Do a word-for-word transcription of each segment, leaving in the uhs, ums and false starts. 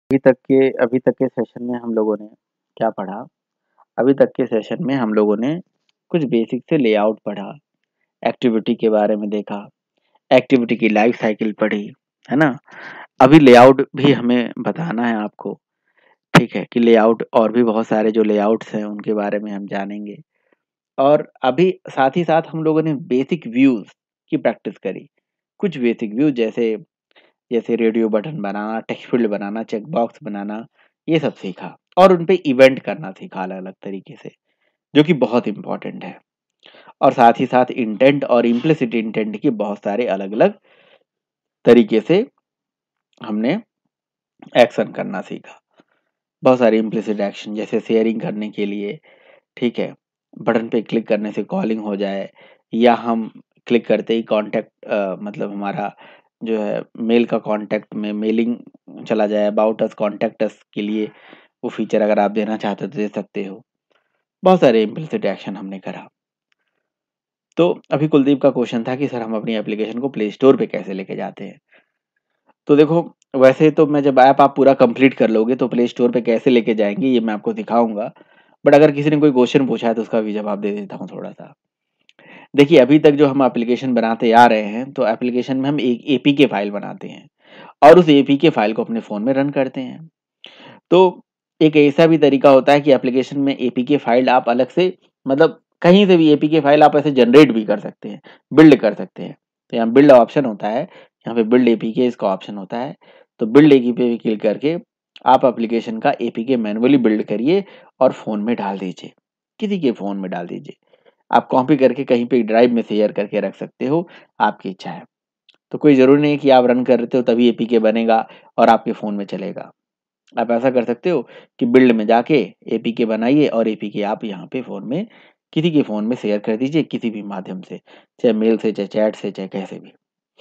अभी तक के अभी तक के सेशन में हम लोगों ने क्या पढ़ा? अभी तक के सेशन में हम लोगों ने कुछ बेसिक से लेआउट पढ़ा, एक्टिविटी के बारे में देखा, एक्टिविटी की लाइफ साइकिल पढ़ी, है ना? अभी लेआउट भी हमें बताना है आपको, ठीक है? कि लेआउट और भी बहुत सारे जो लेआउट्स हैं उनके बारे में हम जानेंगे। और अभी साथ ही साथ हम लोगों ने बेसिक व्यूज़ की प्रैक्टिस करी। कुछ बेसिक व्यू जैसे जैसे रेडियो बटन बनाना, टेक्स्ट फील्ड बनाना, चेक बॉक्स बनाना, ये सब सीखा और उन पे इवेंट करना सीखा अलग-अलग तरीके से, जो कि बहुत इम्पोर्टेंट है। और साथ ही साथ इंटेंट और इम्प्लिसिट इंटेंट के बहुत सारे अलग-अलग तरीके से हमने एक्शन करना सीखा। बहुत सारे इम्प्लिसिट एक्शन जैसे शेयरिंग करने के लिए, ठीक है? बटन पे क्लिक करने से कॉलिंग हो जाए या हम क्लिक करते ही कॉन्टैक्ट अ, मतलब हमारा जो है मेल का कॉन्टैक्ट में मेलिंग चला जाए, अबाउट अस, कॉन्टैक्ट अस के लिए वो फीचर अगर आप देना चाहते हो तो दे सकते हो। बहुत सारे इम्प्लिसिट एक्शन हमने करा। तो अभी कुलदीप का क्वेश्चन था कि सर हम अपनी एप्लीकेशन को प्ले स्टोर पे कैसे लेके जाते हैं? तो देखो, वैसे तो मैं जब ऐप आप पूरा कंप्लीट कर लोगे तो प्ले स्टोर पे कैसे लेके जाएँगे ये मैं आपको दिखाऊँगा। बट अगर किसी ने कोई क्वेश्चन पूछा है तो उसका भी जवाब दे देता हूँ थोड़ा-सा। देखिए, अभी तक जो हम एप्लीकेशन बनाते आ रहे हैं, तो एप्लीकेशन में हम एक एपीके फाइल बनाते हैं और उस एपीके फाइल को अपने फ़ोन में रन करते हैं। तो एक ऐसा भी तरीका होता है कि एप्लीकेशन में एपीके फाइल आप अलग से मतलब कहीं से भी एपीके फाइल आप ऐसे जनरेट भी कर सकते हैं, बिल्ड कर सकते हैं। तो यहाँ बिल्ड ऑप्शन होता है, यहाँ पे बिल्ड एपीके इसका ऑप्शन होता है। तो बिल्ड एपीके पे क्लिक करके आप एप्लीकेशन का एपीके मैन्युअली बिल्ड करिए और फ़ोन में डाल दीजिए, किसी के फ़ोन में डाल दीजिए। आप कॉपी करके कहीं पे ड्राइव में शेयर करके रख सकते हो, आपकी इच्छा है। तो कोई ज़रूरी नहीं है कि आप रन करते हो तभी एपीके बनेगा और आपके फ़ोन में चलेगा। आप ऐसा कर सकते हो कि बिल्ड में जाके एपीके बनाइए और एपीके आप यहाँ पे फ़ोन में किसी के फ़ोन में शेयर कर दीजिए किसी भी माध्यम से, चाहे मेल से, चाहे चैट से, चाहे कैसे भी।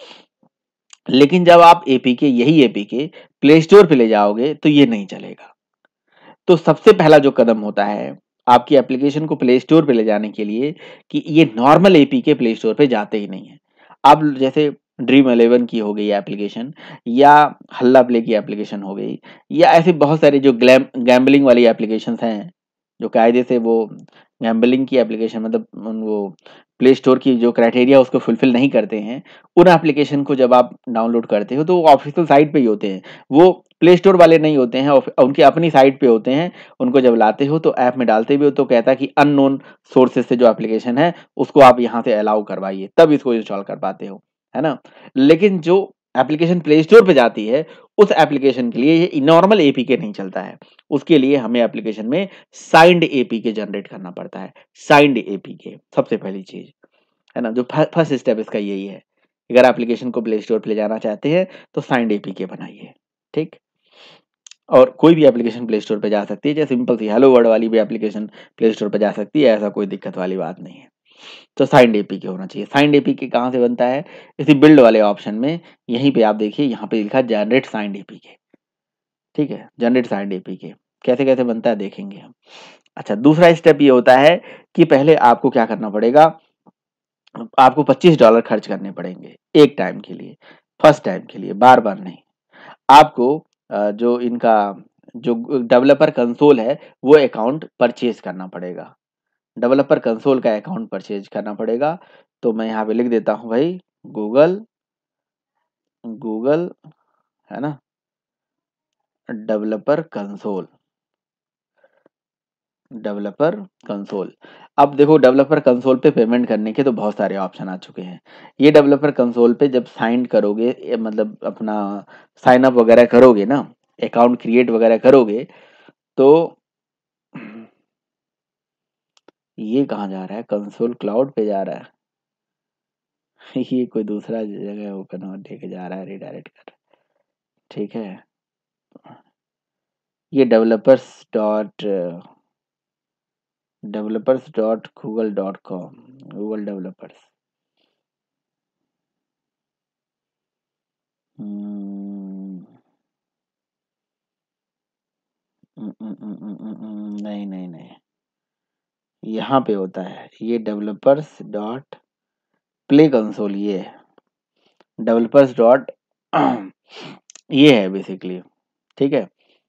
लेकिन जब आप एपीके यही एपीके प्ले स्टोर पे ले जाओगे तो ये नहीं चलेगा। तो सबसे पहला जो कदम होता है, आपकी एप्लीकेशन को प्ले स्टोर पे ले जाने के लिए कि ये नॉर्मल एपीके प्ले स्टोर पे जाते ही नहीं हैं। अब जैसे ड्रीम इलेवन की हो गई एप्लीकेशन या हल्ला प्ले की एप्लीकेशन हो गई या ऐसे बहुत सारे जो ग्लैम गैम्बलिंग वाली एप्लीकेशंस हैं, जो कायदे से वो गैम्बलिंग की एप्लीकेशन मतलब उन वो प्ले स्टोर की जो क्राइटेरिया उसको फुलफिल नहीं करते हैं, उन एप्लीकेशन को जब आप डाउनलोड करते हो तो वो ऑफ़िशियल साइट पे ही होते हैं। वो प्ले स्टोर वाले नहीं होते हैं, ऑफ उनकी अपनी साइट पे होते हैं। उनको जब लाते हो तो ऐप में डालते भी हो तो कहता है कि अननोन सोर्सेज़ से जो एप्लीकेशन है, उसको आप यहाँ से अलाउ करवाइए, तब इसको इंस्टॉल कर पाते हो, है ना? लेकिन जो एप्लीकेशन प्ले स्टोर पे जाती है, उस एप्लीकेशन के लिए ये नॉर्मल एपीके नहीं चलता है। उसके लिए हमें एप्लीकेशन में साइन्ड एपीके जनरेट करना पड़ता है। साइन्ड एपीके सबसे पहली चीज़, है ना? जो फ फर्स्ट स्टेप इसका यही है। अगर एप्लीकेशन को प्ले स्टोर पे ले जाना चाहते हैं, तो साइन्ड एपीके बनाइए, ठीक? और कोई भी एप्लीकेशन प्ले स्टोर पे जा सकती है, जैसे सिंपल सी हेलो वर्ल्ड वाली भी एप्लीकेशन प्ले स्टोर पे जा सकती है, ऐसा कोई दिक्कत वाली बात नहीं है। तो साइन्ड एपीके होना चाहिए। साइन्ड एपीके कहाँ से बनता है? इसी बिल्ड वाले ऑप्शन में यहीं पे आप देखिए यहाँ पे लिखा है जनरेट साइन्ड एपीके, ठीक है? जनरेट साइन्ड एपीके कैसे-कैसे बनता है देखेंगे हम। अच्छा, दूसरा स्टेप ये होता है कि पहले आपको क्या करना पड़ेगा, आपको पच्चीस डॉलर खर्च करने पड़ेंगे, एक टाइम के लिए, फर्स्ट टाइम के लिए, बार-बार नहीं। आपको अ, जो इनका जो डेवलपर कंसोल है, वो अकाउंट परचेज़ करना पड़ेगा। डेवलपर कंसोल का अकाउंट परचेज़ करना पड़ेगा। तो मैं यहाँ पे लिख देता हूँ भाई गूगल गूगल है ना? Developer console developer console. अब देखो डेवलपर कंसोल पे पेमेंट करने के तो बहुत सारे ऑप्शन आ चुके हैं। ये डेवलपर कंसोल पे जब साइन करोगे ए, मतलब अपना साइन अप वगैरह करोगे ना, अकाउंट क्रिएट वगैरह करोगे तो ये कहाँ जा रहा है? कंसोल क्लाउड पे जा रहा है। ये कोई दूसरा जगह ओपन और लेके जा रहा है, रिडायरेक्ट कर रहा है। ठीक है। ये developers dot developers dot Google dot com Google developers. Hmm, um, um, um, um, um, um, नहीं, नहीं, नहीं। यहाँ पे होता है ये डेवलपर्स डॉट प्ले कंसोल ये है। डेवलपर्स डॉट ये है बेसिकली, ठीक है?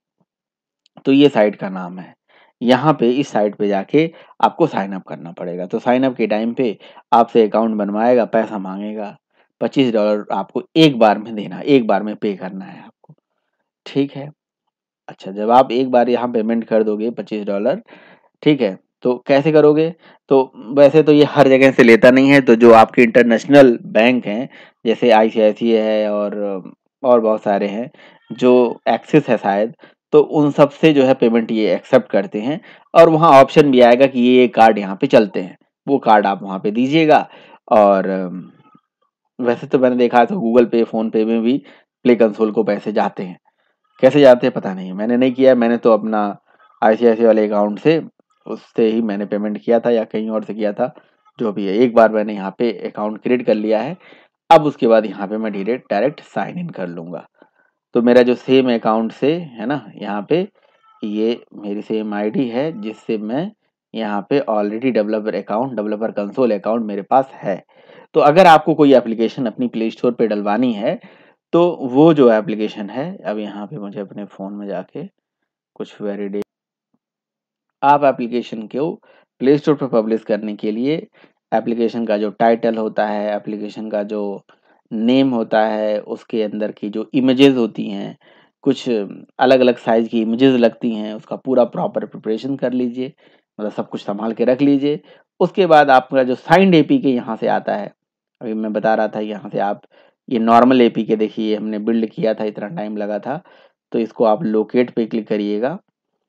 तो ये साइट का नाम है। यहाँ पे इस साइट पे जाके आपको साइन अप करना पड़ेगा। तो साइन अप के टाइम पे आपसे अकाउंट बनवाएगा, पैसा माँगेगा, पच्चीस डॉलर आपको एक बार में देना है, एक बार में पे करना है आपको, ठीक है? अच्छा, जब आप एक बार यहाँ पेमेंट कर दोगे पच्चीस डॉलर, ठीक है? तो कैसे करोगे? तो वैसे तो ये हर जगह से लेता नहीं है, तो जो आपके इंटरनेशनल बैंक हैं, जैसे आईसीआईसीआई है और और बहुत सारे हैं, जो एक्सिस है शायद, तो उन सब से जो है पेमेंट ये एक्सेप्ट करते हैं और वहाँ ऑप्शन भी आएगा कि ये-ये कार्ड यहाँ पे चलते हैं। वो कार्ड आप वहाँ पे दीजिएगा और अम, वैसे तो मैंने देखा है तो गूगल पे, फ़ोन पे में भी प्ले कंसोल को पैसे जाते हैं। कैसे जाते हैं पता नहीं, मैंने नहीं किया है, मैंने तो अपना आईसीआईसीआई वाले अकाउंट से उससे ही मैंने पेमेंट किया था या कहीं और से किया था, जो भी है। एक बार मैंने यहाँ पे अकाउंट क्रिएट कर लिया है, अब उसके बाद यहाँ पे मैं डायरेक्ट डायरेक्ट साइन इन कर लूँगा। तो मेरा जो सेम अकाउंट से है ना, यहाँ पे ये मेरी सेम आईडी है जिससे मैं यहाँ पे already developer account, developer console account मेरे पास है। तो अगर आपको कोई एप्लीकेशन अपनी प्ले स्टोर पे डलवानी है, तो वो जो एप्लीकेशन है, अब यहाँ पे मुझे अपने फ़ोन में जाके कुछ वैलिडे आप एप्लीकेशन को प्ले स्टोर पे पब्लिश करने के लिए एप्लीकेशन का जो टाइटल होता है, एप्लीकेशन का जो नेम होता है, उसके अंदर की जो इमेजेस होती हैं, कुछ अलग-अलग साइज़ की इमेजेस लगती हैं, उसका पूरा प्रॉपर प्रिपरेशन कर लीजिए, मतलब सब कुछ सँभाल के रख लीजिए। उसके बाद आपका जो साइन्ड एपीके यहाँ से आता है, अभी मैं बता रहा था यहाँ से आप ये नॉर्मल एपीके देखिए हमने बिल्ड किया था, इतना टाइम लगा था, तो इसको आप लोकेट पे क्लिक करिएगा।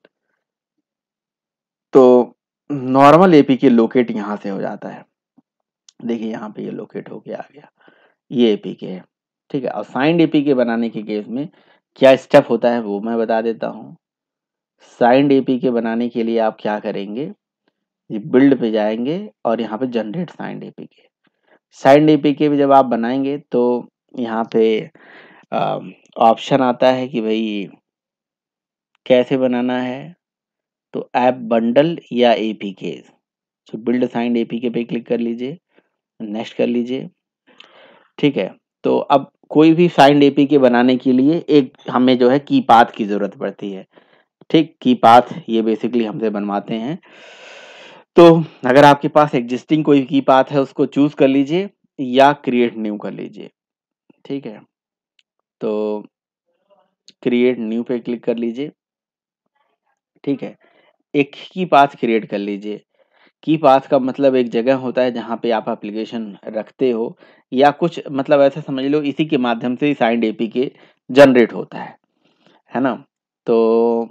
तो नॉर्मल एपीके लोकेट यहाँ से हो जाता है। देखिए यहाँ पे ये लोकेट होके आ गया। ये एपीके है, ठीक है? और साइन्ड एपीके बनाने के केस में क्या स्टेप होता है वो मैं बता देता हूँ। साइन्ड एपीके बनाने के लिए आप क्या करेंगे, ये बिल्ड पे जाएँगे और यहाँ पे generate signed APK. Signed APK जब आप बनाएँगे तो यहाँ पे अ, ऑप्शन आता है कि भई कैसे बनाना है, तो ऐप बंडल या एपीकेज़। तो बिल्ड साइन्ड एपीके पे क्लिक कर लीजिए, नेक्स्ट कर लीजिए, ठीक है? तो अब कोई भी साइन्ड एपीके बनाने के लिए एक हमें जो है की पाथ की ज़रूरत पड़ती है, ठीक? की पाथ ये बेसिकली हमसे बनवाते हैं। तो अगर आपके पास एक्जिस्टिंग कोई की पाथ है उसको चूज़ कर लीजिए या क्रिएट न्यू कर लीजिए, ठीक है? तो क्रिएट न्यू पे क्लिक कर लीजिए, ठीक है? एक की पाथ क्रिएट कर लीजिए। की पाथ का मतलब एक जगह होता है जहाँ पे आप एप्लीकेशन रखते हो या कुछ मतलब ऐसा समझ लो इसी के माध्यम से ही साइन्ड एपीके जनरेट होता है, है ना? तो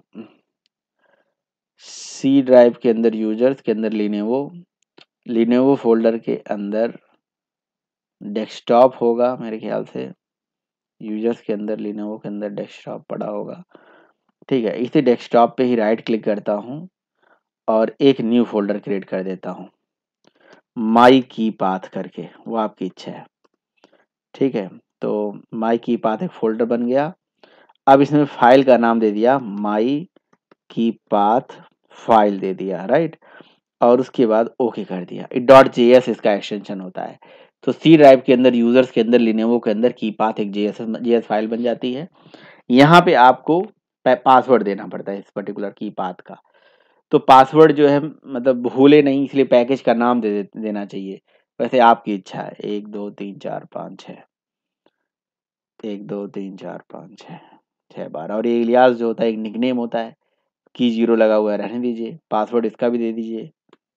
सी ड्राइव के अंदर यूजर्स के अंदर लिनोवो, लिनोवो फ़ोल्डर के अंदर डेस्कटॉप होगा मेरे ख़्याल से, यूजर्स के अंदर लिनोवो के अंदर डेस्कटॉप पड़ा होगा, ठीक है? इसी डेस्कटॉप पे ही राइट क्लिक करता हूँ और एक न्यू फ़ोल्डर क्रिएट कर देता हूँ, माई की पाथ करके, वो आपकी इच्छा है, ठीक है? तो माई की पाथ एक फ़ोल्डर बन गया। अब इसमें फ़ाइल का नाम दे दिया माई की पाथ फ़ाइल दे दिया, राइट? और उसके बाद ओके कर दिया। डॉट जेएस इसका एक्सटेंशन होता है। तो सी ड्राइव के अंदर यूजर्स के अंदर लिनोवो के अंदर की पाथ एक जेएस जेएस फाइल बन जाती है। यहाँ पे आपको पासवर्ड देना पड़ता है इस पर्टिकुलर की पाथ का। तो पासवर्ड जो है मतलब भूले नहीं इसलिए पैकेज का नाम दे देना चाहिए। वैसे आपकी इच्छा है एक दो तीन चार पाँच छः एक दो तीन चार पाँच छः छः बार और ये इलियास जो होता है एक निकनेम होता है की जीरो लगा हुआ है रहने दीजिए पासवर्ड इसका भी दे दीजिए।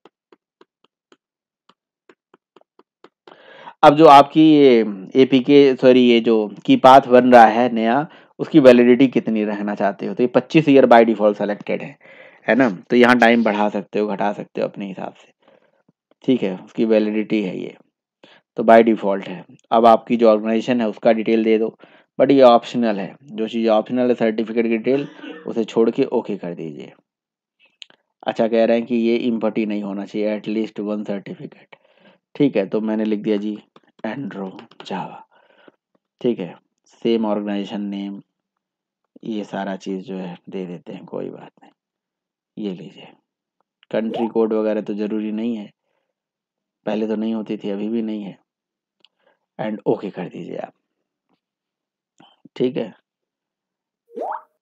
अब जो आपकी ये एपीके सॉरी ये जो की पाथ बन रहा है नया, उसकी वैलिडिटी कितनी रखना चाहते हो? तो ये पच्चीस ईयर बाय डिफ़ॉल्ट सेलेक्टेड है, है ना? तो यहाँ टाइम बढ़ा सकते हो, घटा सकते हो अपने हिसाब से, ठीक है? उसकी वैलिडिटी है ये, तो बाय डिफ़ॉल्ट है। अब आपकी जो ऑर्गनाइज़ेशन है उसका डिटेल दे दो, बट ये ऑप्शनल है, जो चीज़ ऑप्शनल है सर्टिफ़िकेट की डिटेल, उसे छोड़ के ओके कर दीजिए। अच्छा कह रहे हैं कि ये इम्पटी नहीं होना चाहिए एट लीस्ट वन सर्टिफ़िकेट, ठीक है? तो मैंने लिख दिया जी एंड्रो जावा। ठीक है, सेम ऑर्गेनाइजेशन नेम ये सारा चीज़ जो है दे देते हैं, कोई बात नहीं। ये लीजिए, कंट्री कोड वगैरह तो ज़रूरी नहीं है, पहले तो नहीं होती थी, अभी भी नहीं है एंड ओके कर दीजिए आप, ठीक है?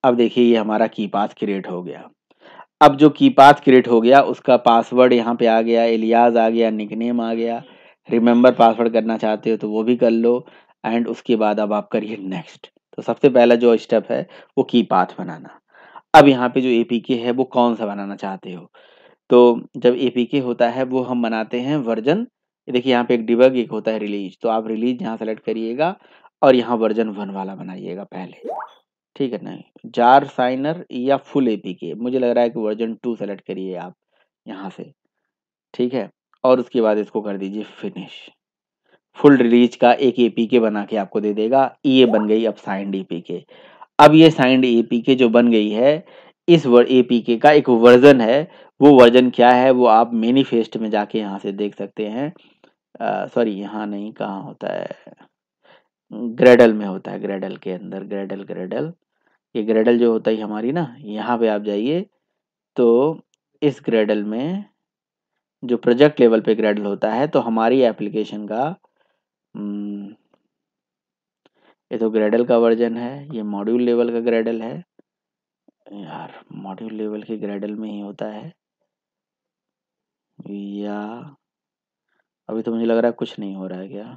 अब देखिए ये हमारा की पाथ क्रिएट हो गया। अब जो की पाथ क्रिएट हो गया उसका पासवर्ड यहाँ पे आ गया, एलियास आ गया, निकनेम आ गया। रिमेंबर पासवर्ड करना चाहते हो तो वो भी कर लो एंड उसके बाद अब आप करिए नेक्स्ट। तो सबसे पहला जो स्टेप है वो की पाथ बनाना। अब यहाँ पे जो एपीके है वो कौन सा बनाना चाहते हो, तो जब एपीके होता है वो हम बनाते हैं वर्जन, देखिए यहाँ पे एक डिबग एक होता है रिलीज, तो आप रिलीज यहाँ सेलेक्ट करिएगा और यहाँ वर्जन वन वाला बनाइएगा पहले, ठीक है ना। जार साइनर या फुल एपीके, मुझे लग रहा है कि वर्जन टू सेलेक्ट करिए आप यहाँ से, ठीक है। और उसके बाद इसको कर दीजिए फिनिश। फुल रिलीज का एक एपीके बना के आपको दे देगा। ये बन गई अब साइंड एपीके। अब ये साइंड एपीके जो बन गई है, इस एपीके का एक वर्जन है, वो वर्जन क्या है वो आप मैनिफेस्ट में जाके यहाँ से देख सकते हैं। सॉरी यहाँ नहीं, कहाँ होता है, ग्रेडल में होता है, ग्रेडल के अंदर, ग्रेडल ग्रेडल ये ग्रेडल जो होता है हमारी ना, यहाँ पे आप जाइए तो इस ग्रेडल में जो प्रोजेक्ट लेवल पे ग्रेडल होता है तो हमारी एप्लीकेशन का हम्म, ये तो ग्रेडल का वर्जन है, ये मॉड्यूल लेवल का ग्रेडल है यार, मॉड्यूल लेवल के ग्रेडल में ही होता है या अभी तो मुझे लग रहा है कुछ नहीं हो रहा है क्या,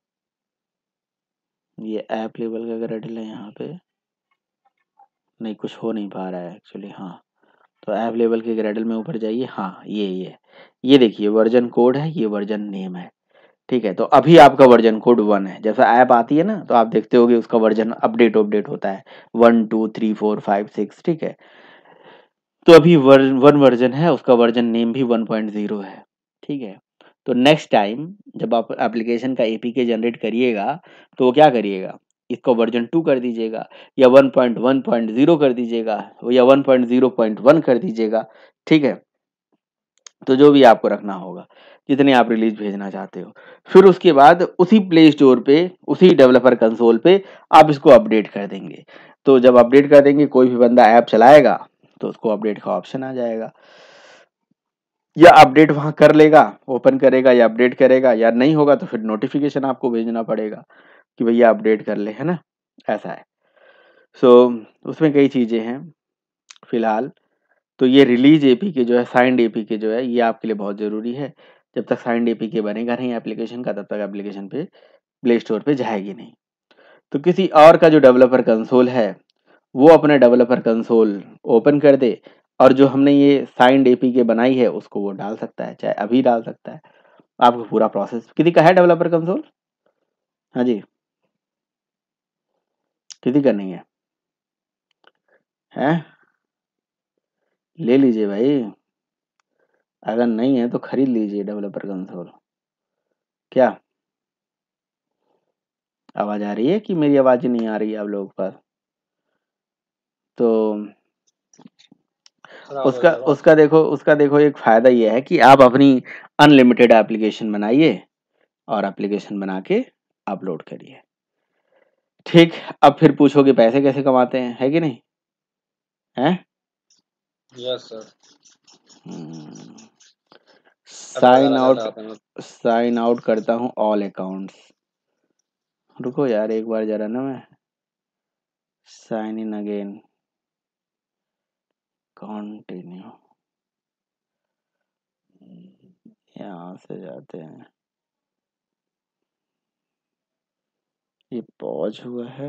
ये ऐप लेवल का ग्रेडल है यहाँ पे, नहीं कुछ हो नहीं पा रहा है एक्चुअली। हाँ तो ऐप लेवल के ग्रेडल में ऊपर जाइए, हाँ ये ये ये देखिए वर्जन कोड है, ये वर्जन नेम है, ठीक है। तो अभी आपका वर्जन कोड वन है, जैसा ऐप आती है ना तो आप देखते होगे उसका वर्जन अपडेट अपडेट होता है one two three four five six, ठीक है। तो अभी वर, वन वर्जन है, उसका वर्जन नेम भी वन पॉइंट ज़ीरो है, ठीक है। तो नेक्स्ट टाइम जब आप एप्लीकेशन का एपीके जनरेट करिएगा तो वो क्या करिएगा, इसको वर्जन टू कर दीजिएगा या one point one point zero कर दीजिएगा या one point zero point one कर दीजिएगा, ठीक है। तो जो भी आपको रखना होगा, जितने आप रिलीज भेजना चाहते हो, फिर उसके बाद उसी प्ले स्टोर पे, उसी डेवलपर कंसोल पे आप इसको अपडेट कर देंगे। तो जब अपडेट कर देंगे कोई भी बंदा ऐप चलाएगा तो उसको अपडेट का ऑप्शन आ जाएगा, या अपडेट वहां कर लेगा, ओपन करेगा या अपडेट करेगा, या नहीं होगा तो फिर नोटिफिकेशन आपको भेजना पड़ेगा कि भैया अपडेट कर ले, है ना, ऐसा है। सो so, उसमें कई चीजें हैं फिलहाल। तो ये रिलीज एपीके जो है, साइंड एपीके जो है, ये आपके लिए बहुत जरूरी है। जब तक साइंड एपीके बनेगा नहीं एप्लीकेशन का, तब तक एप्लीकेशन पे प्ले स्टोर पे जाएगी नहीं। तो किसी और का जो डेवलपर कंसोल है वो अपना डेवलपर कंसोल ओपन कर दे और जो हमने ये साइंड एपीके बनाई है उसको वो डाल सकता है, चाहे अभी डाल सकता है। आपको पूरा प्रोसेस, किसी का है डेवलपर कंसोल? हाँ जी, किसी का नहीं है, है ले लीजिए भाई, अगर नहीं है तो खरीद लीजिए डेवलपर कंसोल। क्या आवाज आ रही है कि मेरी आवाज नहीं आ रही है आप लोगों के पास? तो उसका उसका देखो उसका देखो एक फायदा ये है कि आप अपनी अनलिमिटेड एप्लीकेशन बनाइए और एप्लीकेशन बना के अपलोड करिए, ठीक। अब फिर पूछोगे पैसे कैसे कमाते हैं, है कि नहीं, है? Yes sir. Sign out, sign out करता हूँ ऑल अकाउंट्स। रुको यार एक बार जरा ना, मैं साइन इन अगेन, कंटिन्यू, यहाँ से जाते हैं, ये पॉज हुआ है,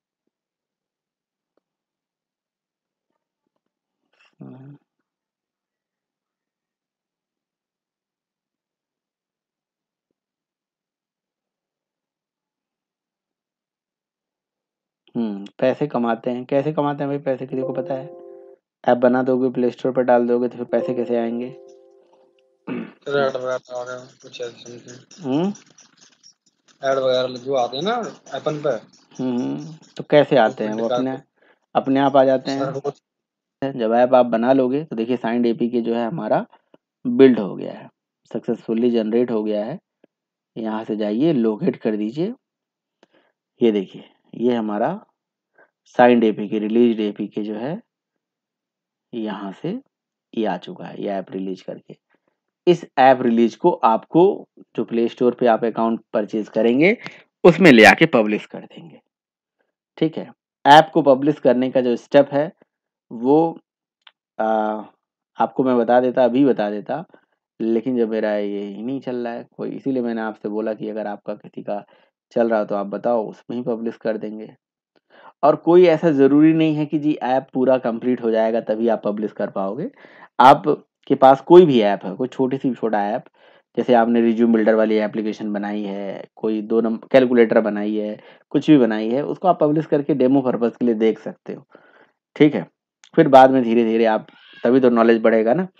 हम्म पैसे कमाते हैं, कैसे कमाते हैं भाई पैसे, किसी को पता है? ऐप बना दोगे, प्ले स्टोर पर डाल दोगे तो फिर पैसे कैसे आएंगे? ऐड वगैरह आ गए कुछ समथिंग, हम्म ऐड वगैरह जो आते हैं ना एपन पे, हम्म तो कैसे आते हैं वो? अपने अपने आप आ जाते हैं। जब ऐप आप बना लोगे तो देखिए साइंड एपीके जो है हमारा बिल्ड हो गया है, सक्सेसफुली जनरेट हो गया है। यहाँ से जाइए लोकेट कर दीजिए, ये देखिए ये हमारा साइंड एपीके, रिलीज एपीके जो है यहाँ से ये आ चुका है, ये ऐप रिलीज करके। इस ऐप रिलीज को आपको जो प्ले स्टोर पे आप अकाउंट परचेज करेंगे उसमें ले आके पब्लिश कर देंगे, ठीक है। ऐप को पब्लिश करने का जो स्टेप है वो आ, आपको मैं बता देता, अभी बता देता, लेकिन जब मेरा ये ही नहीं चल रहा है कोई, इसीलिए मैंने आपसे बोला कि अगर आपका किसी का चल रहा हो तो आप बताओ, उसमें ही पब्लिश कर देंगे। और कोई ऐसा ज़रूरी नहीं है कि जी ऐप पूरा कंप्लीट हो जाएगा तभी आप पब्लिश कर पाओगे। आपके पास कोई भी ऐप है, कोई छोटी सी छोटा ऐप, जैसे आपने रिज्यूम बिल्डर वाली एप्लीकेशन बनाई है, कोई दो नंबर कैलकुलेटर बनाई है, कुछ भी बनाई है, उसको आप पब्लिश करके डेमो पर्पज़ के लिए देख सकते हो, ठीक है? फिर बाद में धीरे-धीरे आप, तभी तो नॉलेज बढ़ेगा ना।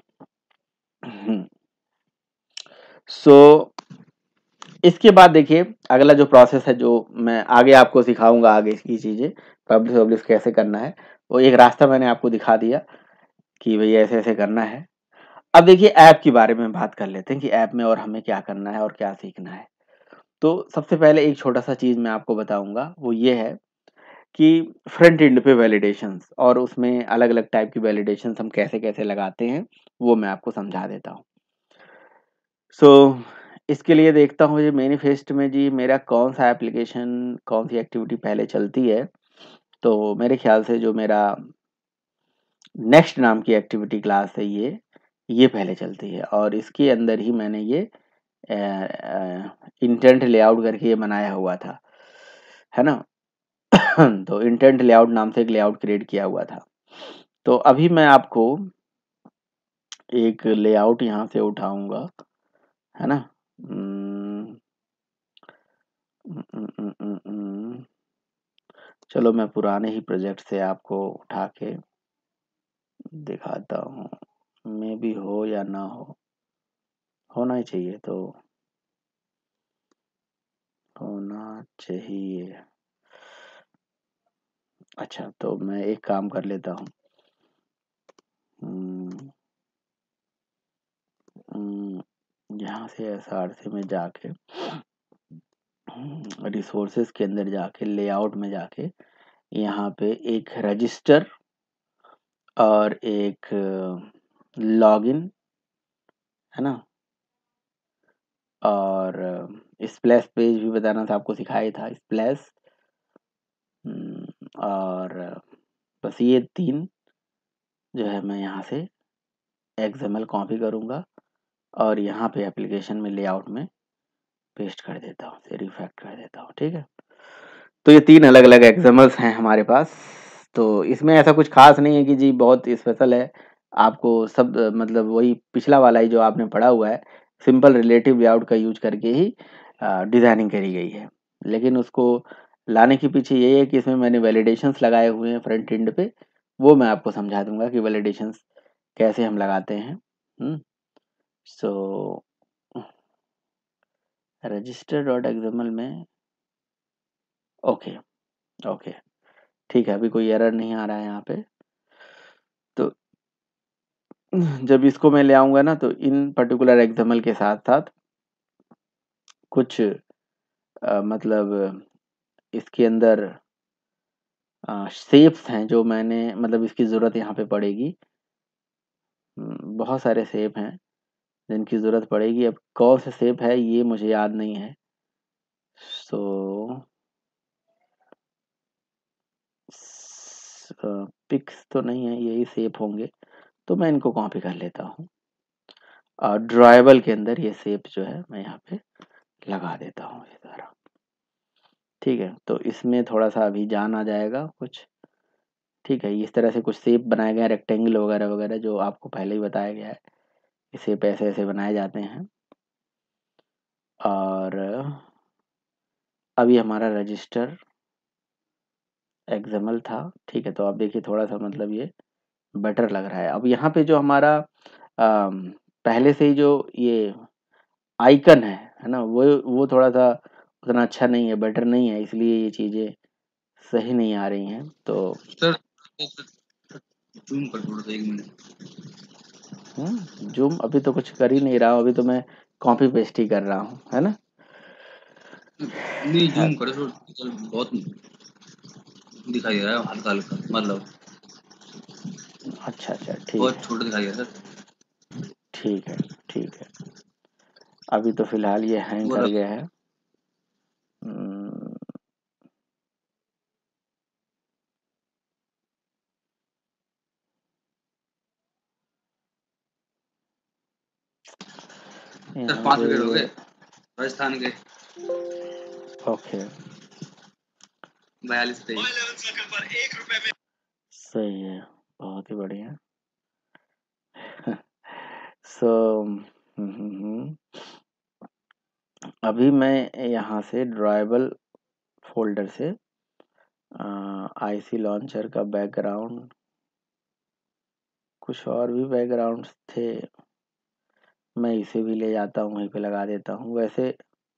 सो इसके बाद देखिए अगला जो प्रोसेस है, जो मैं आगे आपको सिखाऊंगा, आगे की चीज़ें पब्लिश पब्लिश कैसे करना है, वो एक रास्ता मैंने आपको दिखा दिया कि भई ऐसे ऐसे करना है। अब देखिए ऐप के बारे में बात कर लेते हैं कि ऐप में और हमें क्या करना है और क्या सीखना है। तो सबसे पहले एक छोटा सा चीज़ मैं आपको बताऊंगा, वो ये है कि फ्रंट एंड पे वैलिडेशंस, और उसमें अलग अलग टाइप की वैलिडेशंस हम कैसे कैसे लगाते हैं वो मैं आपको समझा देता हूँ। सो so, इसके लिए देखता हूँ जी मैनिफेस्ट में जी मेरा कौन सा एप्लीकेशन, कौन सी एक्टिविटी पहले चलती है। तो मेरे ख्याल से जो मेरा नेक्स्ट नाम की एक्टिविटी क्लास है, ये ये पहले चलती है, और इसके अंदर ही मैंने ये इंटेंट लेआउट करके ये बनाया हुआ था, है ना। तो इंटेंट लेआउट नाम से एक लेआउट क्रिएट किया हुआ था। तो अभी मैं आपको एक लेआउट यहाँ से उठाऊंगा, है ना। हम्म, हम्म, हम्म, हम्म, हम्म, चलो मैं पुराने ही प्रोजेक्ट से आपको उठा के दिखाता हूँ, मे भी हो या ना हो, होना ही चाहिए, तो होना चाहिए। अच्छा, तो मैं एक काम कर लेता हूँ, हम्म, हम्म, यहाँ से एस आर सी में जाके रिसोर्सेज के अंदर जाके लेआउट में जाके यहाँ पे एक रजिस्टर और एक लॉगिन, है ना, और स्प्लैश पेज भी बताना था आपको, सिखाया था स्प्लैश, और बस ये तीन जो है मैं यहाँ से एक्सएमएल कॉपी करूँगा और यहाँ पे एप्लीकेशन में लेआउट में पेस्ट कर देता हूँ, से रिफैक्ट कर देता हूँ, ठीक है। तो ये तीन अलग अलग एक्सएमएल्स हैं हमारे पास। तो इसमें ऐसा कुछ खास नहीं है कि जी बहुत स्पेशल है, आपको सब मतलब वही पिछला वाला ही जो आपने पढ़ा हुआ है, सिंपल रिलेटिव लेआउट का यूज करके ही डिज़ाइनिंग करी गई है। लेकिन उसको लाने के पीछे यही है कि इसमें मैंने वैलिडेशंस लगाए हुए हैं फ्रंट एंड पे, वो मैं आपको समझा दूंगा कि वैलिडेशंस कैसे हम लगाते हैं। Hmm so register dot XML में, ओके ओके, ठीक है, अभी कोई एरर नहीं आ रहा है यहाँ पे। तो जब इसको मैं ले आऊंगा ना, तो इन पर्टिकुलर एक्सएमएल के साथ साथ कुछ अ, मतलब इसके अंदर शेप्स हैं जो मैंने, मतलब इसकी ज़रूरत यहाँ पे पड़ेगी। हम्म, बहुत सारे शेप हैं जिनकी ज़रूरत पड़ेगी, अब कौन से शेप है ये मुझे याद नहीं है। सो पिक्स तो नहीं है, यही शेप होंगे, तो मैं इनको कॉपी कर लेता हूँ और ड्राइबल के अंदर ये शेप जो है मैं यहाँ पे लगा देता हूँ इस तरह, ठीक है। तो इसमें थोड़ा सा अभी जान आ जाएगा कुछ, ठीक है। इस तरह से कुछ शेप बनाए गए हैं, रेक्टेंगल वगैरह वगैरह, जो आपको पहले ही बताया गया है, शेप ऐसे ऐसे बनाए जाते हैं। और अभी हमारा रजिस्टर एक्सएमएल था, ठीक है। तो आप देखिए थोड़ा सा मतलब ये बेटर लग रहा है। अब यहाँ पे जो हमारा अम, पहले से ही जो ये आइकन है है ना, वो वो थोड़ा सा उतना अच्छा नहीं है, बेटर नहीं है, इसलिए ये चीज़ें सही नहीं आ रही हैं। तो सर जूम कर थोड़ा सा एक मिनट। हम्म जूम अभी तो कुछ कर ही नहीं रहा हूँ, अभी तो मैं कॉपी पेस्ट ही कर रहा हूँ, है ना। नहीं जूम करो थोड़ा, सर बहुत दिखाई दे रहा है, हल्का हल्का मतलब अच्छा अच्छा, ठीक बहुत है छोटा दिखाई दे रहा है सर। ठीक है ठीक है। अभी तो फिलहाल ये हैंग कर बोला गया है। हम्म, यहाँ पाँच पे विकेट हो गए ये राजस्थान के, ओके बयालीस तेईस। सही है, बहुत ही बढ़िया। सो अभी मैं यहाँ से ड्राइबल फोल्डर से आईसी लॉन्चर का बैकग्राउंड, कुछ और भी बैकग्राउंड्स थे, मैं इसे भी ले जाता हूँ, वहीं पे लगा देता हूँ। वैसे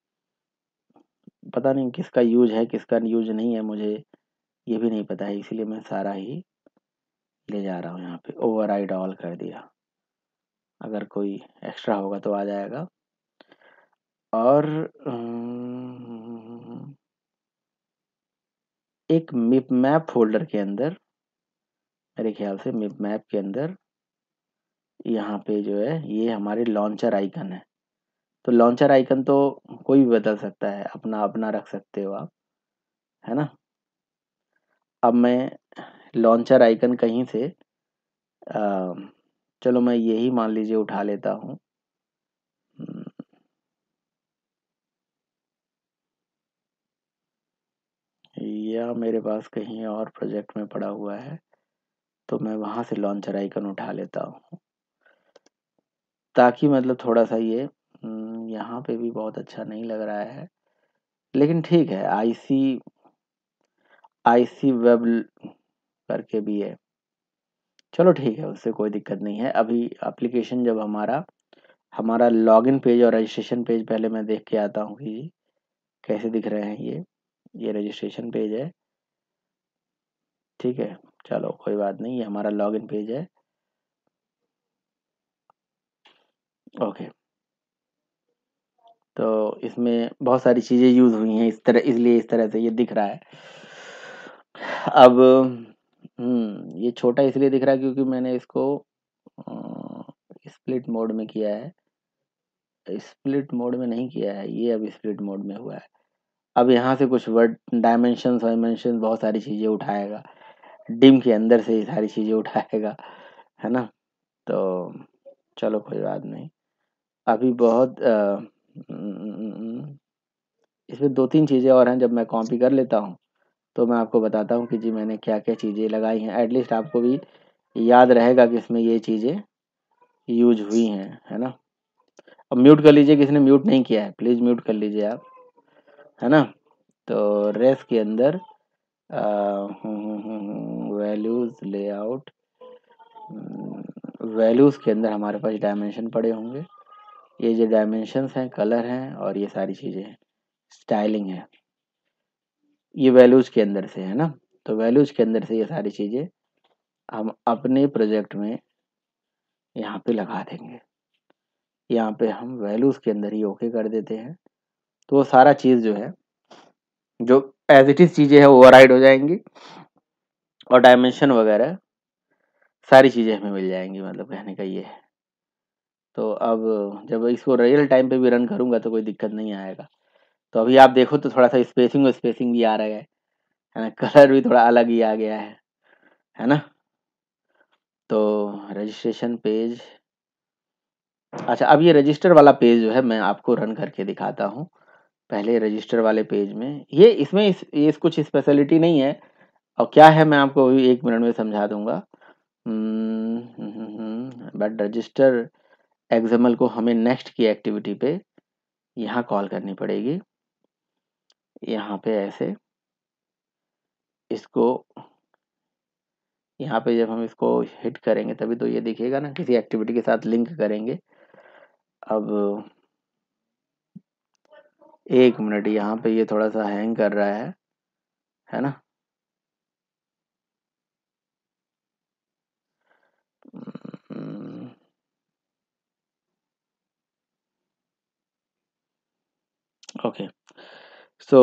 पता नहीं किसका यूज है किसका यूज नहीं है, मुझे ये भी नहीं पता है, इसीलिए मैं सारा ही ले जा रहा हूँ। यहाँ पे ओवरराइड ऑल कर दिया, अगर कोई एक्स्ट्रा होगा तो आ जाएगा। और अम, एक मिप मैप फोल्डर के अंदर, मेरे ख्याल से मिप मैप के अंदर यहाँ पे जो है ये हमारे लॉन्चर आइकन है। तो लॉन्चर आइकन तो कोई भी बदल सकता है, अपना अपना रख सकते हो आप, है ना। अब मैं लॉन्चर आइकन कहीं से आ, चलो मैं यही मान लीजिए उठा लेता हूँ। या मेरे पास कहीं और प्रोजेक्ट में पड़ा हुआ है, तो मैं वहाँ से लॉन्चर आइकन उठा लेता हूँ, ताकि मतलब थोड़ा सा ये यहाँ पे भी बहुत अच्छा नहीं लग रहा है, लेकिन ठीक है। आईसी आईसी वेब करके भी है, चलो ठीक है, उससे कोई दिक्कत नहीं है। अभी एप्लीकेशन जब हमारा हमारा लॉगिन पेज और रजिस्ट्रेशन पेज पहले मैं देख के आता हूँ कि कैसे दिख रहे हैं। ये ये रजिस्ट्रेशन पेज है, ठीक है, चलो कोई बात नहीं, ये हमारा लॉगिन पेज है। ओके, तो इसमें बहुत सारी चीज़ें यूज़ हुई हैं इस तरह, इसलिए इस तरह से ये दिख रहा है। अब हम्म ये छोटा इसलिए दिख रहा है क्योंकि मैंने इसको स्प्लिट मोड में किया है। स्प्लिट मोड में नहीं किया है, ये अब स्प्लिट मोड में हुआ है। अब यहाँ से कुछ वर्ड डायमेंशंस वायमेंशंस बहुत सारी चीज़ें उठाएगा, डिम के अंदर से ये सारी चीज़ें उठाएगा, है ना। तो चलो कोई बात नहीं, अभी बहुत आ, इसमें दो तीन चीज़ें और हैं, जब मैं कॉपी कर लेता हूँ तो मैं आपको बताता हूँ कि जी मैंने क्या क्या चीज़ें लगाई हैं। एटलीस्ट आपको भी याद रहेगा कि इसमें ये चीज़ें यूज हुई हैं, है ना। अब म्यूट कर लीजिए, किसी ने म्यूट नहीं किया है, प्लीज़ म्यूट कर लीजिए आप, है ना। तो रेस के अंदर वैल्यूज़ लेआउट, वैल्यूज़ के अंदर हमारे पास डायमेंशन पड़े होंगे। ये जो डायमेंशंस हैं, कलर हैं, और ये सारी चीज़ें हैं, स्टाइलिंग है, ये वैल्यूज़ के अंदर से है ना। तो वैल्यूज़ के अंदर से ये सारी चीज़ें हम अपने प्रोजेक्ट में यहाँ पे लगा देंगे। यहाँ पे हम वैल्यूज़ के अंदर ही ओके कर देते हैं, तो वो सारा चीज़ जो है, जो एज इट इज़ चीज़ें हैं, ओवरराइड हो जाएंगी, और डायमेंशन वगैरह सारी चीज़ें हमें मिल जाएंगी, मतलब कहने का ये है। तो अब जब इसको रियल टाइम पे भी रन करूँगा तो कोई दिक्कत नहीं आएगा। तो अभी आप देखो तो थोड़ा सा स्पेसिंग और स्पेसिंग भी आ रहा है है ना, कलर भी थोड़ा अलग ही आ गया है है ना। तो रजिस्ट्रेशन पेज, अच्छा, अब ये रजिस्टर वाला पेज जो है मैं आपको रन करके दिखाता हूँ। पहले रजिस्टर वाले पेज में ये इसमें इस, ये कुछ स्पेशलिटी नहीं है, और क्या है मैं आपको अभी एक मिनट में समझा दूंगा। बट रजिस्टर एक्सएमएल को हमें नेक्स्ट की एक्टिविटी पे यहाँ कॉल करनी पड़ेगी। यहाँ पे ऐसे इसको, यहाँ पे जब हम इसको हिट करेंगे तभी तो ये दिखेगा ना, किसी एक्टिविटी के साथ लिंक करेंगे। अब एक मिनट, यहाँ पे ये थोड़ा सा हैंग कर रहा है है ना। ओके, सो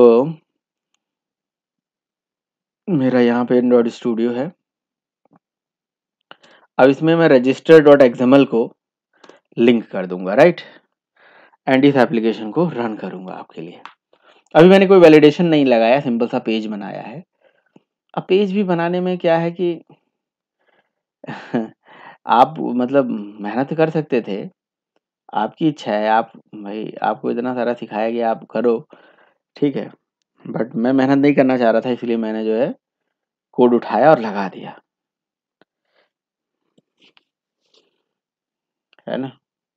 मेरा यहाँ पे एंड्रॉइड स्टूडियो है। अब इसमें मैं रजिस्टर डॉट एक्सएमएल को लिंक कर दूंगा, राइट, एंड इस एप्लीकेशन को रन करूंगा आपके लिए। अभी मैंने कोई वैलिडेशन नहीं लगाया, सिंपल सा पेज बनाया है। अब पेज भी बनाने में क्या है कि आप मतलब मेहनत कर सकते थे, आपकी इच्छा है, आप भाई आपको इतना सारा सिखाया गया, आप करो, ठीक है। बट मैं मेहनत नहीं करना चाह रहा था, इसलिए मैंने जो है कोड उठाया और लगा दिया, है ना।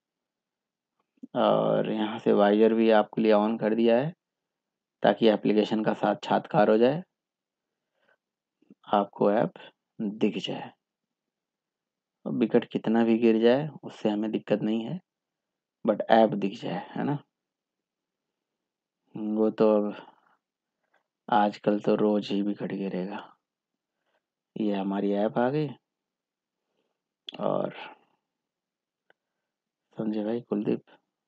और यहाँ से वाइजर भी आपके लिए ऑन कर दिया है, ताकि एप्लीकेशन का साक्षात्कार हो जाए, आपको ऐप दिख जाए। और विकेट कितना भी गिर जाए उससे हमें दिक्कत नहीं है, बट ऐप दिख जाए, है ना। वो तो अब आजकल तो रोज ही विकेट गिरेगा। ये हमारी ऐप आ गई, और समझे भाई कुलदीप,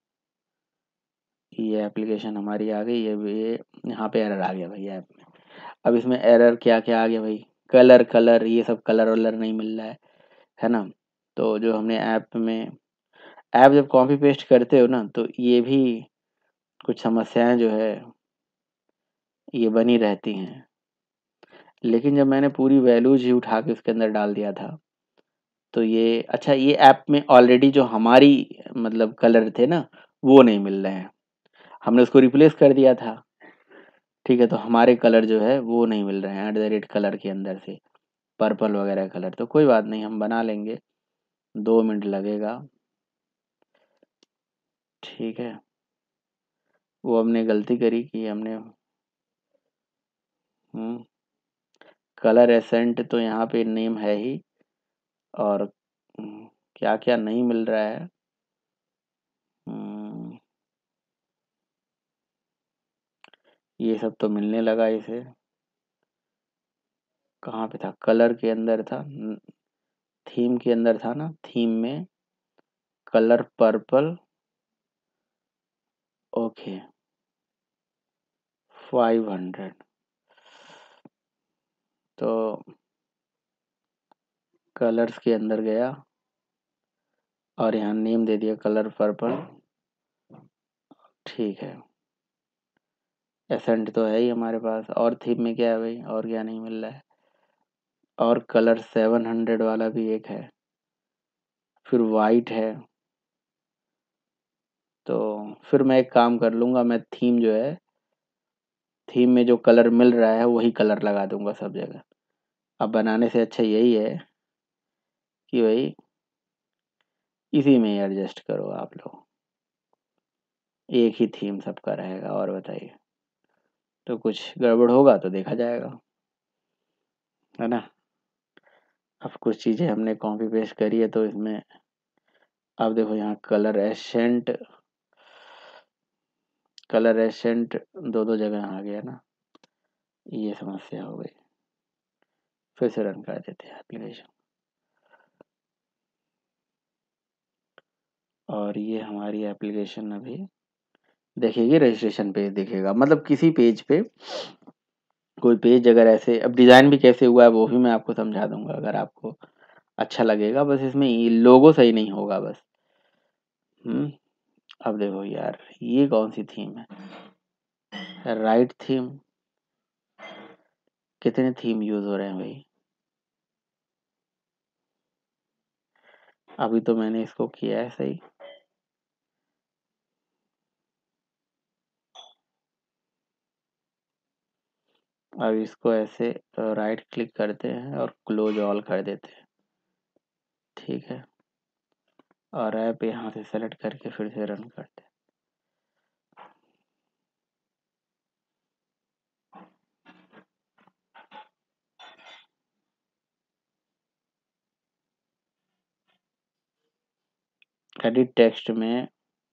ये एप्लीकेशन हमारी आ गई। ये ये यहाँ पे एरर आ गया भाई ऐप में। अब इसमें एरर क्या क्या आ गया भाई, कलर कलर ये सब कलर वलर नहीं मिल रहा है, है ना। तो जो हमने ऐप में, ऐप जब कॉपी पेस्ट करते हो ना, तो ये भी कुछ समस्याएं जो है ये बनी रहती हैं। लेकिन जब मैंने पूरी वैल्यूज ही उठा के उसके अंदर डाल दिया था, तो ये अच्छा, ये ऐप में ऑलरेडी जो हमारी मतलब कलर थे ना, वो नहीं मिल रहे हैं। हमने उसको रिप्लेस कर दिया था, ठीक है। तो हमारे कलर जो है वो नहीं मिल रहे हैं एट द रेट कलर के अंदर से, पर्पल वगैरह कलर। तो कोई बात नहीं, हम बना लेंगे, दो मिनट लगेगा, ठीक है। वो हमने गलती करी कि हमने हम्म कलर एसेंट तो यहाँ पे नेम है ही, और क्या क्या नहीं मिल रहा है। हम्म, ये सब तो मिलने लगा इसे। कहाँ पे था, कलर के अंदर था, थीम के अंदर था ना, थीम में colour purple, okay, five hundred. तो कलर्स के अंदर गया और यहाँ नेम दे दिया कलर पर्पल, ठीक है। एसेंट तो है ही हमारे पास, और थीम में क्या है भाई, और क्या नहीं मिल रहा है। और कलर सेवन हंड्रेड वाला भी एक है, फिर वाइट है। तो फिर मैं एक काम कर लूँगा, मैं थीम जो है, थीम में जो कलर मिल रहा है वही कलर लगा दूंगा सब जगह। अब बनाने से अच्छा यही है कि भाई इसी में ही एडजस्ट करो आप लोग, एक ही थीम सबका रहेगा। और बताइए, तो कुछ गड़बड़ होगा तो देखा जाएगा, है ना। अब कुछ चीज़ें हमने कॉपी पेस्ट करी है, तो इसमें अब देखो यहाँ कलर एसेंट, कलर एसेंट दो दो जगह आ गया ना, ये समस्या हो गई। फिर से रन कर देते हैं एप्लीकेशन, और ये हमारी एप्लीकेशन अभी देखेगी, रजिस्ट्रेशन पेज दिखेगा। मतलब किसी पेज पे, कोई पेज अगर ऐसे, अब डिज़ाइन भी कैसे हुआ है वो भी मैं आपको समझा दूंगा अगर आपको अच्छा लगेगा। बस इसमें ये लोगो सही नहीं होगा बस। हम्म अब देखो यार, ये कौन सी थीम है, राइट थीम। कितने थीम यूज हो रहे हैं भाई, अभी तो मैंने इसको किया है सही। अब इसको ऐसे राइट क्लिक करते हैं और क्लोज ऑल कर देते हैं, ठीक है। और ऐप यहाँ से सेलेक्ट करके फिर से रन करते हैं। एडिट टेक्स्ट में,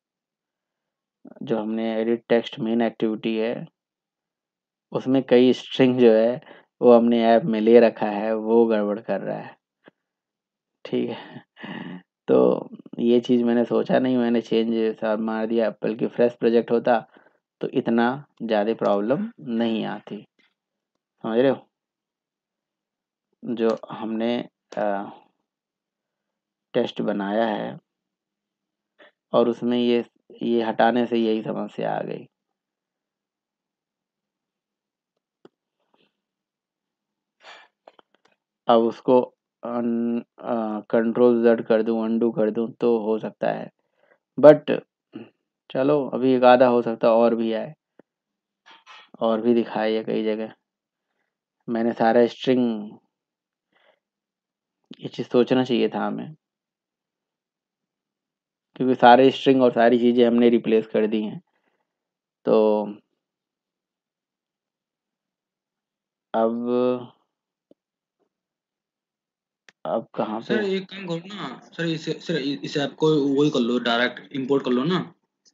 जो हमने एडिट टेक्स्ट मेन एक्टिविटी है, उसमें कई स्ट्रिंग जो है वो हमने ऐप में ले रखा है, वो गड़बड़ कर रहा है, ठीक है। तो ये चीज़ मैंने सोचा नहीं, मैंने चेंज सब मार दिया। बल्कि फ्रेश प्रोजेक्ट होता तो इतना ज़्यादा प्रॉब्लम नहीं आती, समझ रहे हो। जो हमने टेस्ट बनाया है और उसमें ये ये हटाने से यही समस्या आ गई। अब उसको कंट्रोल जेड कर दूं, अनडू कर दूं, तो हो सकता है, बट चलो अभी एक आधा हो सकता और भी आए, और भी दिखाई है कई जगह। मैंने सारा स्ट्रिंग, ये चीज़ सोचना चाहिए था हमें, क्योंकि सारे स्ट्रिंग और सारी चीज़ें हमने रिप्लेस कर दी हैं। तो अब अब कहाँ पे सर एक काम करो ना सर, इसे सर इस ऐप को वही कर लो, डायरेक्ट इंपोर्ट कर लो ना।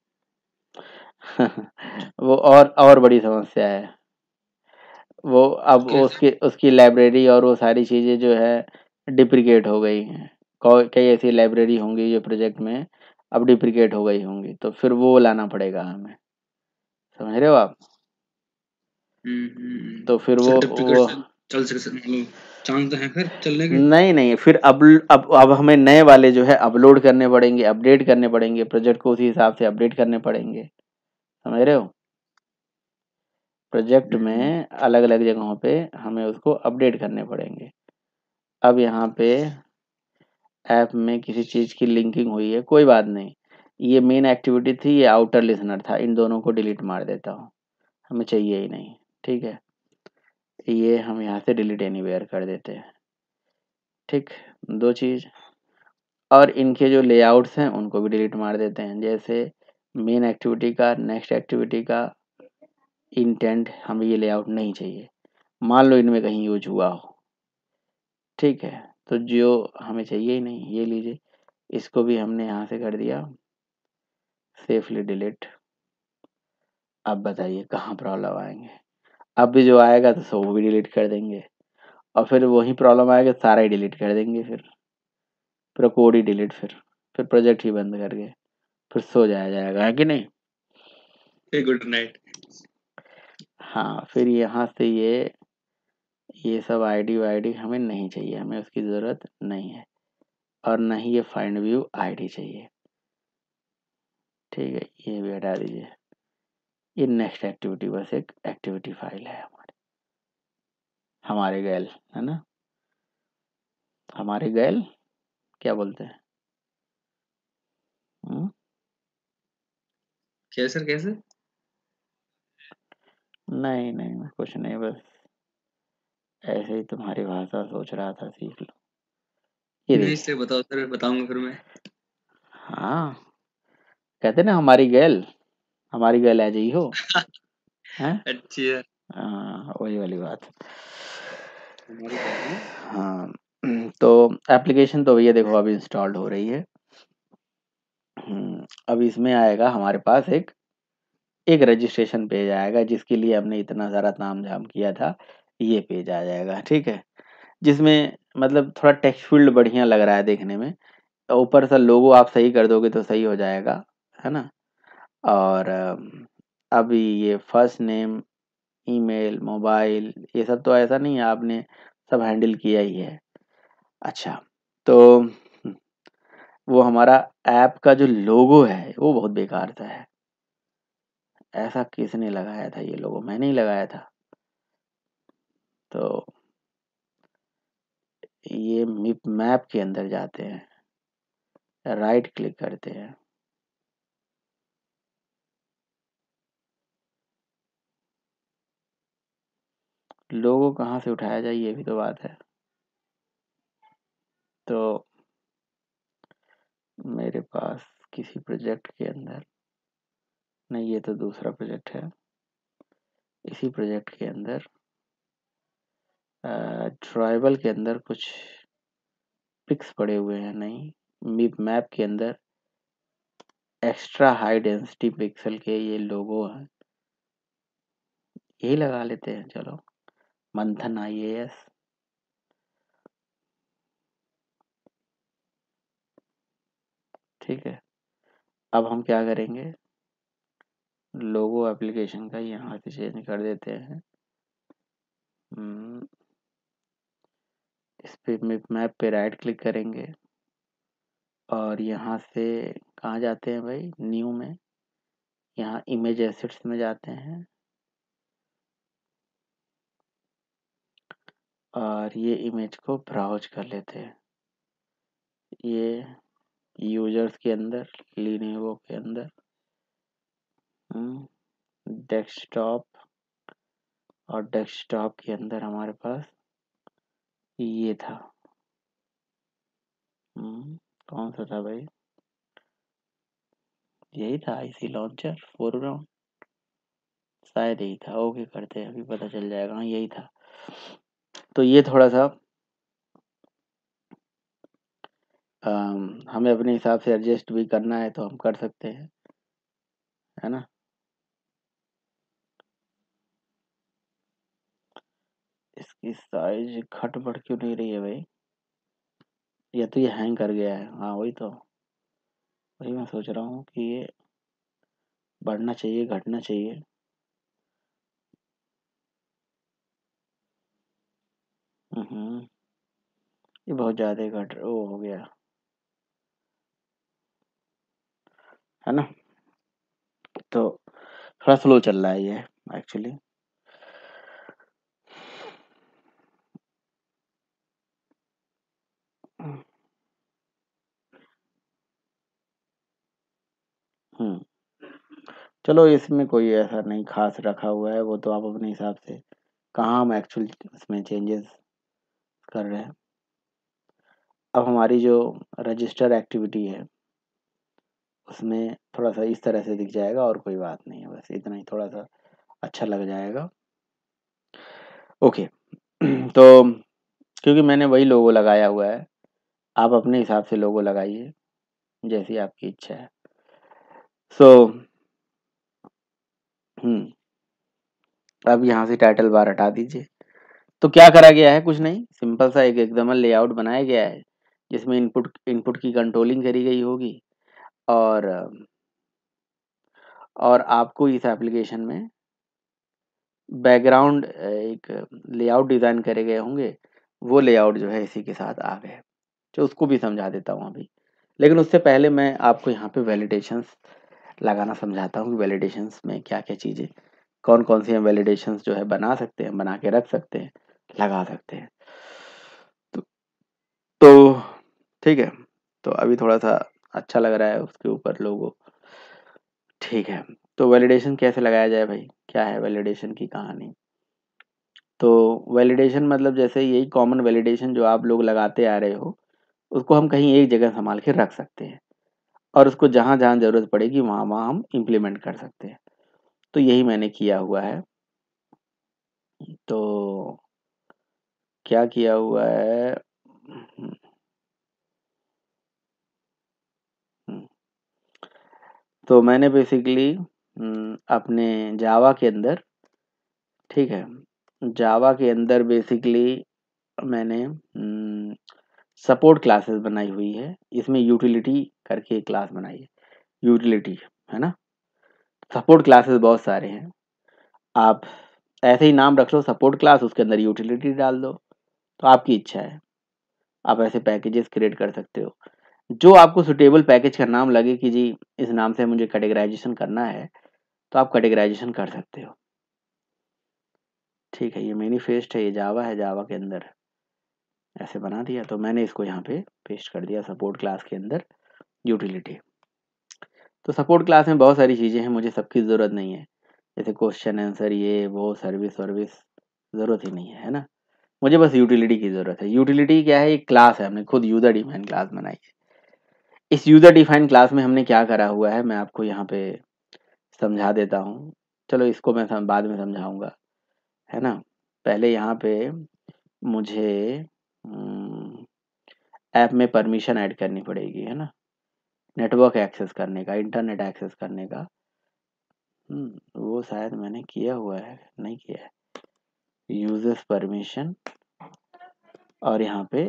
वो और और बड़ी समस्या है वो। अब कैसे? उसकी उसकी लाइब्रेरी और वो सारी चीज़ें जो है डिप्रिकेट हो गई हैं। कौ- कई ऐसी लाइब्रेरी होंगी जो प्रोजेक्ट में अब डिप्रिकेट हो गई होंगी, तो फिर वो लाना पड़ेगा हमें, समझ रहे हो आप? हम्म हम्म। तो फिर वो सर्टिफिकेट वो से चल सके, मतलब चांस तो है फिर चलने के। नहीं नहीं, फिर अब अब अब हमें नए वाले जो है अपलोड करने पड़ेंगे, अपडेट करने पड़ेंगे, प्रोजेक्ट को उसी हिसाब से अपडेट करने पड़ेंगे, समझ रहे हो? Project hmm. में अलग अलग जगहों पे हमें उसको अपडेट करने पड़ेंगे। अब यहाँ पे ऐप में किसी चीज़ की लिंकिंग हुई है, कोई बात नहीं, ये मेन एक्टिविटी थी, ये आउटर लिसनर था, इन दोनों को डिलीट मार देता हूँ, हमें चाहिए ही नहीं। ठीक है, ये हम यहाँ से डिलीट एनीवेयर कर देते हैं। ठीक, दो चीज़। और इनके जो लेआउट्स हैं उनको भी डिलीट मार देते हैं, जैसे मेन एक्टिविटी का, नेक्स्ट एक्टिविटी का इंटेंट, हमें ये लेआउट नहीं चाहिए। मान लो इनमें कहीं यूज हुआ हो, ठीक है, तो जो हमें चाहिए ही नहीं, ये लीजिए, इसको भी हमने यहाँ से कर दिया सेफली डिलीट। अब बताइए कहाँ प्रॉब्लम आएंगे? अब भी जो आएगा तो सब वो भी डिलीट कर देंगे, और फिर वही प्रॉब्लम आएगा, सारा ही डिलीट कर देंगे, फिर पूरा कोड ही डिलीट, फिर फिर प्रोजेक्ट ही बंद करके फिर सो जाया जाएगा, है कि नहीं? Good night. हाँ, फिर यहाँ से ये ये सब आईडी वाईडी हमें नहीं चाहिए, हमें उसकी ज़रूरत नहीं है, और ना ही ये फाइंड व्यू आईडी चाहिए। ठीक है, ये भी हटा दीजिए। ये नेक्स्ट एक्टिविटी बस एक एक्टिविटी फाइल है हमारे हमारे गैल, है ना? हमारे गैल क्या बोलते हैं? हम्म? कैसे कैसे? नहीं नहीं, मैं कुछ नहीं, बस ऐसे ही तुम्हारी भाषा सोच रहा था, सीख लो। ये नहीं देखिए, से बताओ सर, बताऊंगा फिर मैं। हाँ, कहते ना हमारी गैल, हमारी गैल आ जाई हो, हैं? अच्छी है। हाँ, वही वाली बात। हमारी क्या है? हाँ, तो एप्लीकेशन तो भैया देखो अभी इंस्टॉल्ड हो रही है। हम्म, अब इसमें आएगा हमारे पास एक एक रजिस्ट्रेशन पेज आएगा, जिसके लिए हमने इतना सारा ताम झाम किया था, ये पेज आ जाएगा, ठीक है? जिसमें मतलब थोड़ा टेक्स्ट फील्ड बढ़िया लग रहा है देखने में, ऊपर से लोगो आप सही कर दोगे तो सही हो जाएगा, है ना? और अम, अभी ये फर्स्ट नेम, ईमेल, मोबाइल, ये सब तो ऐसा नहीं है, आपने सब हैंडल किया ही है। अच्छा, तो वो हमारा ऐप का जो लोगो है वो बहुत बेकार सा है। ऐसा किसने लगाया था? ये लोगो मैंने ही लगाया था। तो ये मिप मैप के अंदर जाते हैं, राइट क्लिक करते हैं, लोगो कहाँ से उठाया जाए ये भी तो बात है। तो मेरे पास किसी प्रोजेक्ट के अंदर, नहीं ये तो दूसरा प्रोजेक्ट है, इसी प्रोजेक्ट के अंदर ट्राइबल के अंदर कुछ पिक्स पड़े हुए हैं, नहीं, मिप मैप के अंदर एक्स्ट्रा हाई डेंसिटी पिक्सल के ये लोगो हैं, यही लगा लेते हैं, चलो, मंथन आईएएस। ठीक है, अब हम क्या करेंगे, लोगो एप्लीकेशन का यहाँ से चेंज कर देते हैं। हम्म, इस पे मिप मैप पे राइट क्लिक करेंगे, और यहाँ से कहाँ जाते हैं भाई, न्यू में, यहाँ इमेज एसेट्स में जाते हैं, और ये इमेज को ब्राउज कर लेते हैं। ये यूजर्स के अंदर, लिनोवो के अंदर, डेस्कटॉप, और डेस्कटॉप के अंदर हमारे पास ये था, हम्म, कौन सा था भाई, यही था आईसी लॉन्चर फोरग्राउंड, शायद यही था। ओके करते हैं, अभी पता चल जाएगा। हाँ यही था। तो ये थोड़ा सा अम, हमें अपने हिसाब से एडजस्ट भी करना है तो हम कर सकते हैं, है ना। इसकी साइज घट बढ़ क्यों नहीं रही है भाई, या तो ये हैंग कर गया है। हाँ वही तो, वही मैं सोच रहा हूँ कि ये बढ़ना चाहिए घटना चाहिए। हम्म, ये बहुत ज़्यादा घट वो हो गया, है ना। तो थोड़ा स्लो चल रहा है ये एक्चुअली। हम्म, चलो इसमें कोई ऐसा नहीं खास रखा हुआ है, वो तो आप अपने हिसाब से कहाँ हम एक्चुअल इसमें चेंजेस कर रहे हैं। अब हमारी जो रजिस्टर एक्टिविटी है उसमें थोड़ा सा इस तरह से दिख जाएगा, और कोई बात नहीं है, बस इतना ही, थोड़ा सा अच्छा लग जाएगा। ओके तो क्योंकि मैंने वही लोगो लगाया हुआ है, आप अपने हिसाब से लोगो लगाइए जैसी आपकी इच्छा है। सो so, हम्म, अब यहाँ से टाइटल बार हटा दीजिए। तो क्या करा गया है, कुछ नहीं, सिंपल सा एक एकदम लेआउट बनाया गया है जिसमें इनपुट इनपुट की कंट्रोलिंग करी गई होगी, और और आपको इस एप्लीकेशन में बैकग्राउंड एक लेआउट डिज़ाइन करे गए होंगे, वो लेआउट जो है इसी के साथ आ गए। तो उसको भी समझा देता हूँ अभी, लेकिन उससे पहले मैं आपको यहाँ पे वैलिडेशंस लगाना समझाता हूँ कि वैलिडेशंस में क्या क्या चीज़ें, कौन कौन सी हम वैलिडेशंस जो है बना सकते हैं, बना के रख सकते हैं, लगा सकते हैं। तो, तो ठीक है, तो अभी थोड़ा सा अच्छा लग रहा है उसके ऊपर लोगो, ठीक है। तो वैलिडेशन कैसे लगाया जाए भाई, क्या है वैलिडेशन की कहानी। तो वैलिडेशन मतलब जैसे यही कॉमन वैलिडेशन जो आप लोग लगाते आ रहे हो, उसको हम कहीं एक जगह संभाल के रख सकते हैं, और उसको जहाँ जहाँ ज़रूरत पड़ेगी वहाँ वहाँ हम इम्प्लीमेंट कर सकते हैं। तो यही मैंने किया हुआ है। तो क्या किया हुआ है, हम्म, हम्म, तो मैंने बेसिकली अपने जावा के अंदर, ठीक है, जावा के अंदर बेसिकली मैंने सपोर्ट क्लासेस बनाई हुई है। इसमें यूटिलिटी करके एक क्लास बनाई है, यूटिलिटी, है ना। सपोर्ट क्लासेस बहुत सारे हैं, आप ऐसे ही नाम रख लो सपोर्ट क्लास, उसके अंदर यूटिलिटी डाल दो, तो आपकी इच्छा है, आप ऐसे पैकेजेस क्रिएट कर सकते हो। जो आपको सुटेबल पैकेज का नाम लगे कि जी इस नाम से मुझे कैटेगराइजेशन करना है, तो आप कैटेगराइजेशन कर सकते हो। ठीक है, ये मैनिफेस्ट है, ये जावा है, जावा के अंदर ऐसे बना दिया, तो मैंने इसको यहाँ पे पेस्ट कर दिया सपोर्ट क्लास के अंदर यूटिलिटी। तो सपोर्ट क्लास में बहुत सारी चीज़ें हैं, मुझे सबकी ज़रूरत नहीं है, जैसे क्वेश्चन आंसर ये वो सर्विस वर्विस, ज़रूरत ही नहीं है, है ना। मुझे बस यूटिलिटी की ज़रूरत है। यूटिलिटी क्या है, एक क्लास है, हमने खुद यूज़र डिफाइन क्लास बनाई है। इस यूज़र डिफाइन क्लास में हमने क्या करा हुआ है, मैं आपको यहाँ पे समझा देता हूँ। चलो इसको मैं सम, बाद में समझाऊंगा, है ना। पहले यहाँ पे मुझे ऐप में परमिशन ऐड करनी पड़ेगी, है ना, नेटवर्क एक्सेस करने का, इंटरनेट एक्सेस करने का। हम्म, वो शायद मैंने किया हुआ है, नहीं किया है, यूजर्स परमिशन, और यहाँ पे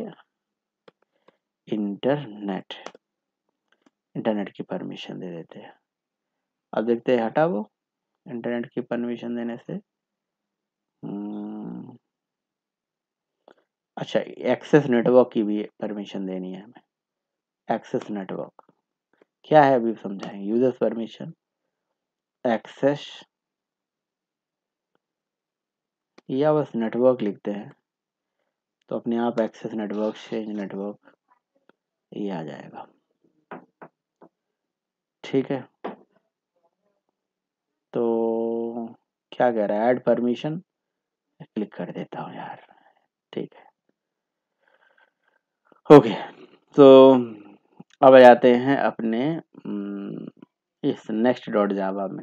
इंटरनेट, इंटरनेट की परमिशन दे देते हैं। अब देखते हैं हटा वो इंटरनेट की परमिशन देने से। हम्म, अच्छा, एक्सेस नेटवर्क की भी परमिशन देनी है हमें। एक्सेस नेटवर्क क्या है अभी समझाएंगे। यूजर्स परमिशन एक्सेस, या बस नेटवर्क लिखते हैं तो अपने आप एक्सेस नेटवर्क, चेंज नेटवर्क, ये आ जाएगा। ठीक है, तो क्या कह रहा है, ऐड परमिशन, क्लिक कर देता हूँ यार। ठीक है, ओके। तो अब आ जाते हैं अपने इस नेक्स्ट डॉट जावा में।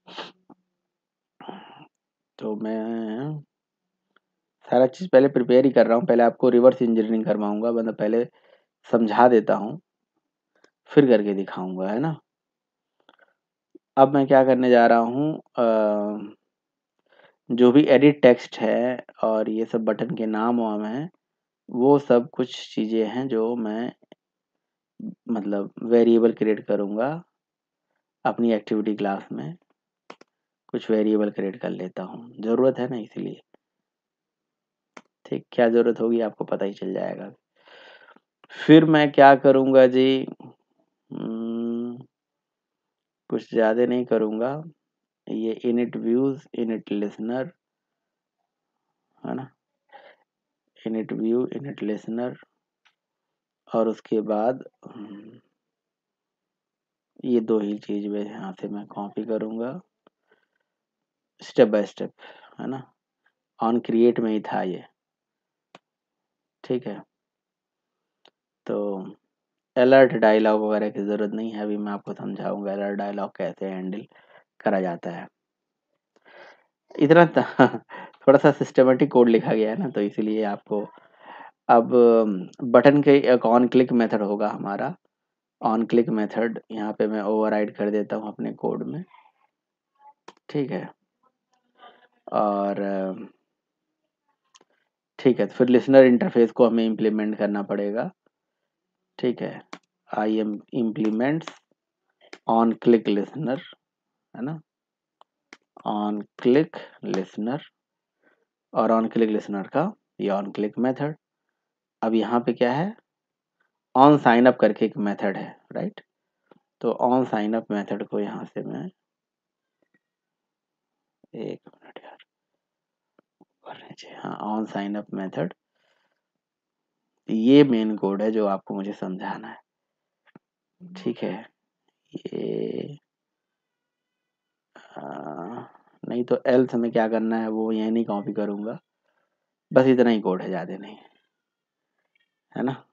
तो मैं सारा चीज़ पहले प्रिपेयर ही कर रहा हूँ, पहले आपको रिवर्स इंजीनियरिंग करवाऊंगा, मतलब पहले समझा देता हूँ फिर करके दिखाऊंगा, है ना। अब मैं क्या करने जा रहा हूँ, जो भी एडिट टेक्स्ट है और ये सब बटन के नाम वाम हैं, वो सब कुछ चीज़ें हैं जो मैं मतलब वेरिएबल क्रिएट करूँगा अपनी एक्टिविटी क्लास में। कुछ वेरिएबल क्रिएट कर लेता हूँ, ज़रूरत है ना इसीलिए। ठीक, क्या ज़रूरत होगी आपको पता ही चल जाएगा। फिर मैं क्या करूँगा जी, कुछ ज़्यादा नहीं करूँगा, ये इनिट व्यूज़, इनिट लिसनर, है ना, इनिट व्यू, इनिट लिसनर, और उसके बाद ये दो ही चीज़ में यहाँ से मैं कॉपी करूँगा स्टेप बाय स्टेप, है ना। ऑन क्रिएट में ही था ये, ठीक है। तो अलर्ट डायलॉग वगैरह की ज़रूरत नहीं है, अभी मैं आपको समझाऊंगा अलर्ट डायलॉग कैसे हैंडल करा जाता है। इतना थोड़ा सा सिस्टमेटिक कोड लिखा गया है ना, तो इसीलिए आपको अब बटन के एक ऑन क्लिक मेथड होगा हमारा। ऑन क्लिक मेथड यहाँ पे मैं ओवरराइड कर देता हूँ अपने कोड में, ठीक है। और ठीक है, फिर लिसनर इंटरफेस को हमें इम्प्लीमेंट करना पड़ेगा, ठीक है। I am implements on click listener, है ना, ऑन क्लिक लिसनर, और ऑन क्लिक लिसनर का ये ऑन क्लिक मेथड। अब यहाँ पे क्या है, ऑन साइन अप करके एक मेथड है, राइट। तो ऑन साइन अप मेथड को यहाँ से मैं, एक मिनट यार, हाँ, ऑन साइन अप मेथड, ये मेन कोड है जो आपको मुझे समझाना है, ठीक है। ये आ, नहीं तो एल्स हमें क्या करना है वो यही नहीं कॉपी करूँगा, बस इतना ही कोड है, ज़्यादा नहीं, है ना।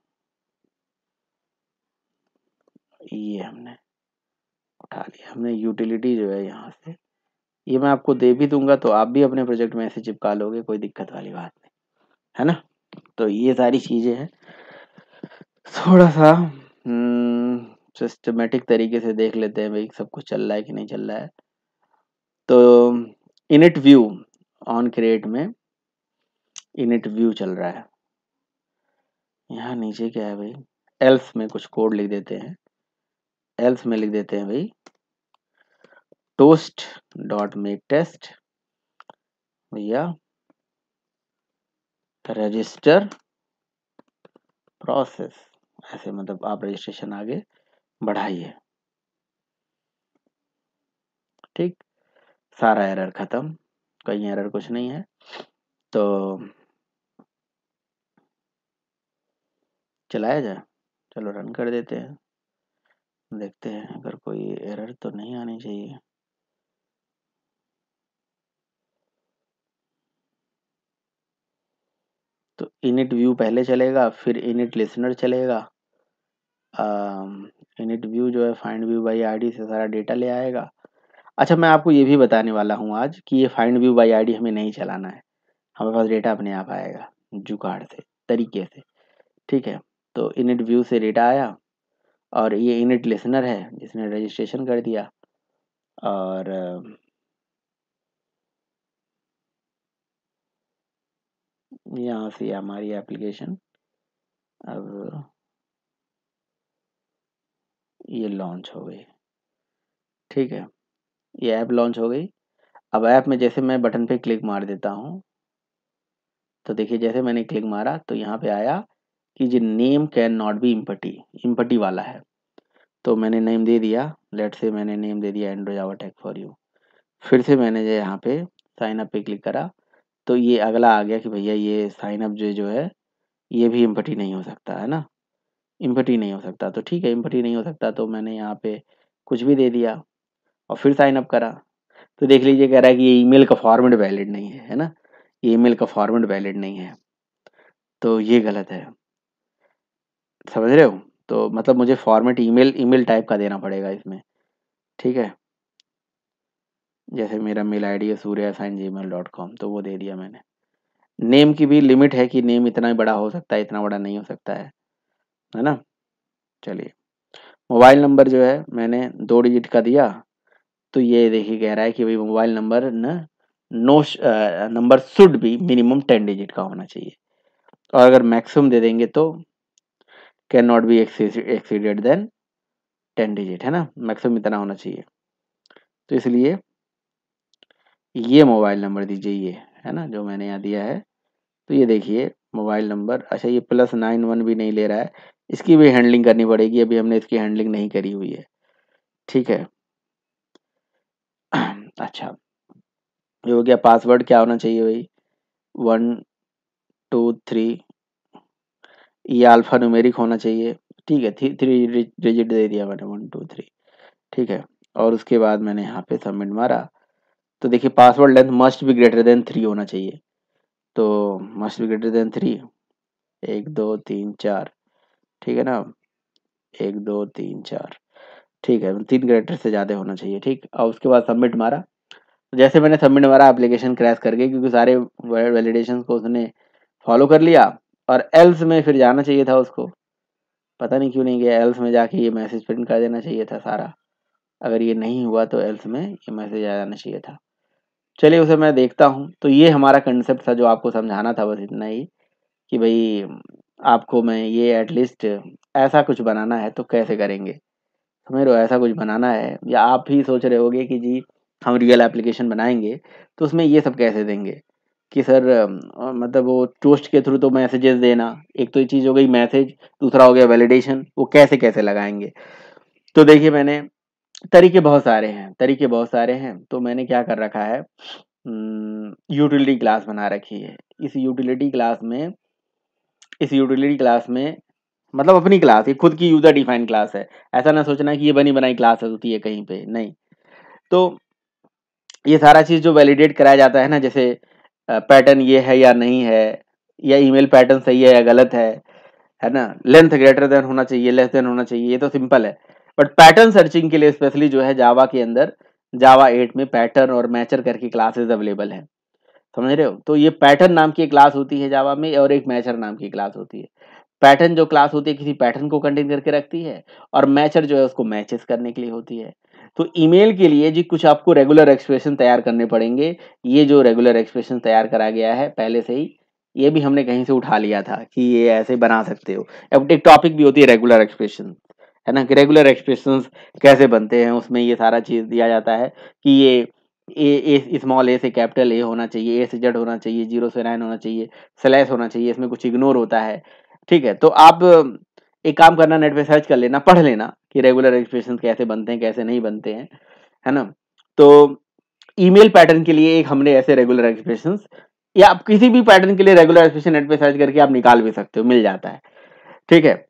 ये हमने उठा लिया, हमने यूटिलिटी जो है यहाँ से, ये मैं आपको दे भी दूंगा तो आप भी अपने प्रोजेक्ट में ऐसे चिपका लोगे, कोई दिक्कत वाली बात नहीं, है ना। तो ये सारी चीज़ें हैं, थोड़ा सा सिस्टमेटिक तरीके से देख लेते हैं भाई सब कुछ चल रहा है कि नहीं चल रहा है। तो इनिट व्यू ऑन क्रिएट में इनिट व्यू चल रहा है, यहाँ नीचे क्या है भाई, एल्स में कुछ कोड लिख देते हैं, एल्स में लिख देते हैं भाई टोस्ट डॉट मेक टेस्ट भैया रजिस्टर प्रोसेस, ऐसे मतलब आप रजिस्ट्रेशन आगे बढ़ाइए, ठीक। सारा एरर खत्म, कहीं एरर कुछ नहीं है। तो चलाया जाए, चलो रन कर देते हैं, देखते हैं अगर कोई एरर तो नहीं आनी चाहिए। तो इनिट व्यू पहले चलेगा, फिर इनिट लिसनर चलेगा। इनिट व्यू जो है फाइंड व्यू बाई आईडी से सारा डेटा ले आएगा। अच्छा, मैं आपको ये भी बताने वाला हूँ आज कि ये फाइंड व्यू बाई आईडी हमें नहीं चलाना है, हमारे पास डेटा अपने आप आएगा जुगाड़ से तरीके से, ठीक है। तो इनिट व्यू से डेटा आया, और ये इनिट लिसनर है जिसने रजिस्ट्रेशन कर दिया, और यहाँ से हमारी एप्लीकेशन अब ये लॉन्च हो गई, ठीक है। ये ऐप लॉन्च हो गई। अब ऐप में जैसे मैं बटन पे क्लिक मार देता हूँ, तो देखिए जैसे मैंने क्लिक मारा तो यहाँ पे आया कि जी name can not be empty, empty वाला है। तो मैंने नेम दे दिया, लेट से मैंने नेम दे दिया Andro Java Tech for you. फिर से मैंने जो यहाँ पे साइन अप पे क्लिक करा, तो ये अगला आ गया कि भैया ये साइन अप जो जो है ये भी इम्पटी नहीं हो सकता, है ना, इम्पटी नहीं हो सकता। तो ठीक है, इम्पटी नहीं हो सकता, तो मैंने यहाँ पे कुछ भी दे दिया और फिर साइन अप करा, तो देख लीजिए कह रहा है कि ये ईमेल का फॉर्मेट वैलिड नहीं है, है ना, ये ईमेल का फॉर्मेट वैलिड नहीं है, तो ये गलत है, समझ रहे हो। तो मतलब मुझे फॉर्मेट ईमेल ईमेल टाइप का देना पड़ेगा इसमें, ठीक है। जैसे मेरा मेल आईडी है Surya Sain gmail dot com, तो वो दे दिया मैंने। नेम की भी लिमिट है कि नेम इतना ही बड़ा हो सकता है, इतना बड़ा नहीं हो सकता है, है ना। चलिए, मोबाइल नंबर जो है मैंने दो डिजिट का दिया, तो ये देखिए कह रहा है कि भाई मोबाइल नंबर न no number should be minimum ten digit का होना चाहिए, और अगर मैक्सिमम दे देंगे तो can not be exceeded then ten digit, है ना, मैक्सिमम इतना होना चाहिए। तो इसलिए ये मोबाइल नंबर दीजिए, ये है ना जो मैंने यहाँ दिया है। तो ये देखिए मोबाइल नंबर, अच्छा ये प्लस नाइन वन भी नहीं ले रहा है, इसकी भी हैंडलिंग करनी पड़ेगी, अभी हमने इसकी हैंडलिंग नहीं करी हुई है, ठीक है। अच्छा, ये हो गया। पासवर्ड क्या होना चाहिए भाई, वन टू थ्री, ये अल्फा न्यूमेरिक होना चाहिए, ठीक है। थ्री थ्री डिजिट दे दिया मैंने, वन टू थ्री, ठीक है। और उसके बाद मैंने यहाँ पे सबमिट मारा, तो देखिए password length must be greater than three होना चाहिए, तो must be greater than three, एक दो तीन चार, ठीक है ना, एक दो तीन चार, ठीक है, तीन कैरेक्टर से ज़्यादा होना चाहिए, ठीक। और उसके बाद सबमिट मारा, तो जैसे मैंने सबमिट मारा एप्लीकेशन क्रैश कर गई, क्योंकि सारे वैलिडेशन को उसने फॉलो कर लिया, और एल्स में फिर जाना चाहिए था उसको, पता नहीं क्यों नहीं गया, एल्स में जाके ये मैसेज प्रिंट कर देना चाहिए था सारा, अगर ये नहीं हुआ तो एल्स में ये मैसेज आ जाना चाहिए था। चलिए उसे मैं देखता हूँ। तो ये हमारा कंसेप्ट था जो आपको समझाना था, बस इतना ही कि भाई आपको मैं ये एटलीस्ट ऐसा कुछ बनाना है तो कैसे करेंगे, समझ रहे हो, ऐसा कुछ बनाना है, या आप ही सोच रहे होगे कि जी हम रियल एप्लीकेशन बनाएंगे तो उसमें ये सब कैसे देंगे कि सर अ, मतलब वो टोस्ट के थ्रू तो मैसेजेस देना, एक तो ये चीज़ हो गई मैसेज, दूसरा हो गया वैलिडेशन, वो कैसे कैसे लगाएंगे। तो देखिए मैंने तरीके बहुत सारे हैं, तरीके बहुत सारे हैं, तो मैंने क्या कर रखा है, यूटिलिटी क्लास बना रखी है। इस यूटिलिटी क्लास में इस यूटिलिटी क्लास में मतलब अपनी क्लास, ये खुद की यूजर डिफाइन क्लास है, ऐसा ना सोचना कि ये बनी बनाई क्लास होती है कहीं पे, नहीं। तो ये सारा चीज जो वैलिडेट कराया जाता है ना, जैसे पैटर्न ये है या नहीं है, या ईमेल पैटर्न सही है या गलत है है ना, लेंथ ग्रेटर देन होना चाहिए, लेस देन होना चाहिए, ये तो सिंपल है। बट पैटर्न सर्चिंग के लिए स्पेशली जो है जावा के अंदर, जावा एट में पैटर्न और मैचर करके क्लासेस अवेलेबल है, समझ रहे हो। तो ये पैटर्न नाम की एक क्लास होती है जावा में, और एक मैचर नाम की क्लास होती है। पैटर्न जो क्लास होती है किसी पैटर्न को कंटेन करके रखती है, और मैचर जो है उसको मैचेस करने के लिए होती है। तो ईमेल के लिए जी कुछ आपको रेगुलर एक्सप्रेशन तैयार करने पड़ेंगे। ये जो रेगुलर एक्सप्रेशन तैयार करा गया है पहले से ही, ये भी हमने कहीं से उठा लिया था कि ये ऐसे बना सकते हो। अब एक टॉपिक भी होती है रेगुलर एक्सप्रेशन, है ना, कि रेगुलर एक्सप्रेशंस कैसे बनते हैं, उसमें ये सारा चीज दिया जाता है कि ये ए ए स्मॉल ए से कैपिटल ए होना चाहिए, ए से जेड होना चाहिए, जीरो से नाइन होना चाहिए, स्लैश होना चाहिए, इसमें कुछ इग्नोर होता है, ठीक है। तो आप एक काम करना, नेट पे सर्च कर लेना, पढ़ लेना कि रेगुलर एक्सप्रेशन कैसे बनते हैं कैसे नहीं बनते हैं, है ना। तो ईमेल पैटर्न के लिए एक हमने ऐसे रेगुलर एक्सप्रेशंस, या आप किसी भी पैटर्न के लिए रेगुलर एक्सप्रेशन नेट पे सर्च करके आप निकाल भी सकते हो, मिल जाता है, ठीक है।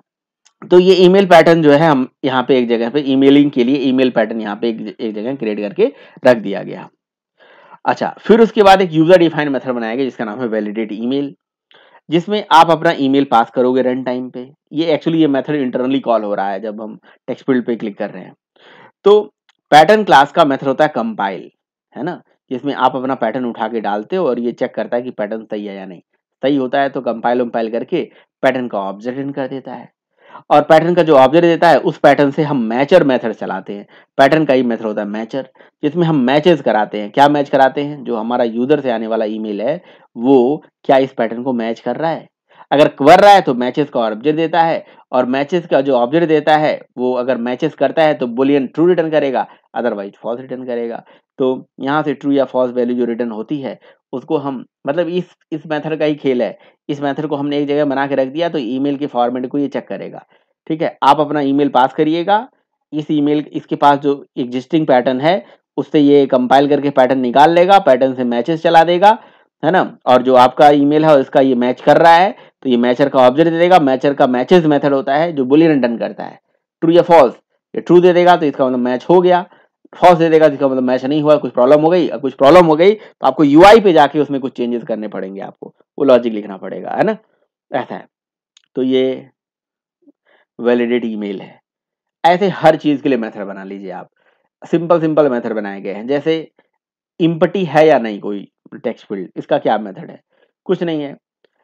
तो ये ईमेल पैटर्न जो है हम यहाँ पे एक जगह पे ईमेलिंग के लिए ईमेल पैटर्न यहाँ पे एक, एक जगह क्रिएट करके रख दिया गया। अच्छा, फिर उसके बाद एक यूजर डिफाइंड मेथड बनाया गया जिसका नाम है वैलिडेट ईमेल, जिसमें आप अपना ईमेल पास करोगे रन टाइम पे। ये एक्चुअली ये मेथड इंटरनली कॉल हो रहा है जब हम टेक्स्ट फील्ड पे क्लिक कर रहे हैं। तो पैटर्न क्लास का मेथड होता है कंपाइल, है ना, जिसमें आप अपना पैटर्न उठा के डालते हो और ये चेक करता है कि पैटर्न सही है या नहीं। सही होता है तो कंपाइल वम्पाइल करके पैटर्न का ऑब्जेक्ट रिटर्न कर देता है, और पैटर्न का जो ऑब्जेक्ट देता है उस पैटर्न से हम मैचर मेथड चलाते हैं। पैटर्न का ही मेथड होता है मैचर, जिसमें हम मैचेस कराते हैं। क्या मैच कराते हैं, जो हमारा यूजर से आने वाला ईमेल है वो क्या इस पैटर्न को मैच कर रहा है। अगर कर रहा है तो मैचेस का ऑब्जेक्ट देता है, और मैचेस का जो ऑब्जेक्ट देता है वो अगर मैचेस करता है तो बुलियन ट्रू रिटर्न करेगा, अदरवाइज फॉल्स रिटर्न करेगा। तो यहाँ से ट्रू या फॉल्स वैल्यू जो रिटर्न होती है उसको हम, मतलब इस इस मेथड का ही खेल है। इस मेथड को हमने एक जगह बना के रख दिया तो ईमेल के फॉर्मेट को ये चेक करेगा, ठीक है। आप अपना ईमेल पास करिएगा, इस ईमेल इसके पास जो एग्जिस्टिंग पैटर्न है उससे ये कंपाइल करके पैटर्न निकाल लेगा, पैटर्न से मैचेस चला देगा, है ना। और जो आपका ईमेल है उसका ये मैच कर रहा है तो ये मैचर का ऑब्जेक्ट दे देगा। मैचर का मैचेस मेथड होता है जो बुलियन रिटर्न करता है, ट्रू या फॉल्स। ये ट्रू दे देगा तो इसका मतलब मैच हो गया, फॉल्स दे देगा तो इसका मतलब मैच नहीं हुआ, कुछ प्रॉब्लम हो गई। अब कुछ प्रॉब्लम हो गई तो आपको यूआई पे जाके उसमें कुछ चेंजेस करने पड़ेंगे, आपको वो लॉजिक लिखना पड़ेगा, है ना, ऐसा है। तो ये वैलिडेट ईमेल है। ऐसे हर चीज के लिए मेथड बना लीजिए आप, सिंपल सिंपल मेथड बनाए गए हैं। जैसे इम्पटी है या नहीं कोई टेक्स्ट फील्ड, इसका क्या मेथड है, कुछ नहीं है।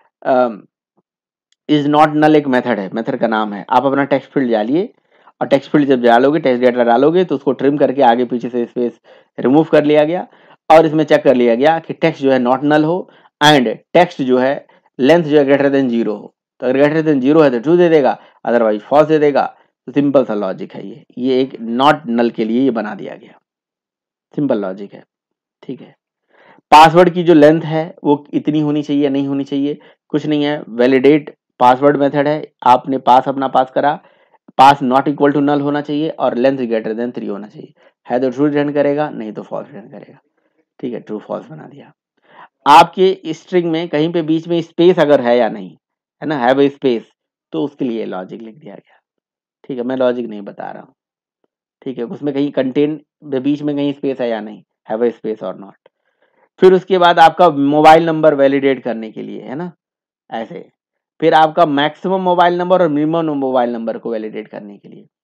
इज नॉट नल एक मेथड है, मेथड का नाम है। आप अपना टेक्स्ट फील्ड डालिए और टेक्स्ट फील्ड जब डालोगे, टेक्स्ट डेटा डालोगे तो उसको ट्रिम करके आगे पीछे से स्पेस रिमूव कर लिया गया और इसमें चेक कर लिया गया कि टेक्स्ट जो है नॉट नल हो एंड टेक्स्ट जो है लेंथ जो है ग्रेटर देन जीरो हो। तो अगर ग्रेटर देन जीरो है तो ट्रू दे देगा, अदरवाइज फॉल्स दे देगा। तो सिंपल सा लॉजिक है ये ये एक नॉट नल के लिए ये बना दिया गया, सिंपल लॉजिक है, ठीक है। पासवर्ड की जो लेंथ है वो इतनी होनी चाहिए, नहीं होनी चाहिए, कुछ नहीं है। वैलिडेट पासवर्ड मेथड है, आपने पास अपना पास करा, pass not equal to null होना चाहिए और लेंथ ग्रेटर देन थ्री होना चाहिए। है तो ट्रू रिटर्न करेगा, नहीं तो फॉल्स रिटर्न करेगा, ठीक है। ट्रू फॉल्स बना दिया। आपके स्ट्रिंग में कहीं पे बीच में स्पेस अगर है या नहीं, है ना, हैव ए स्पेस, तो उसके लिए लॉजिक लिख दिया गया, ठीक है। मैं लॉजिक नहीं बता रहा हूँ, ठीक है। उसमें कहीं कंटेन बीच में कहीं स्पेस है या नहीं, हैव ए स्पेस और नॉट। फिर उसके बाद आपका मोबाइल नंबर वैलिडेट करने के लिए, है ना, ऐसे। फिर आपका मैक्सिमम मोबाइल नंबर और मिनिमम मोबाइल नंबर को वैलिडेट करने के लिए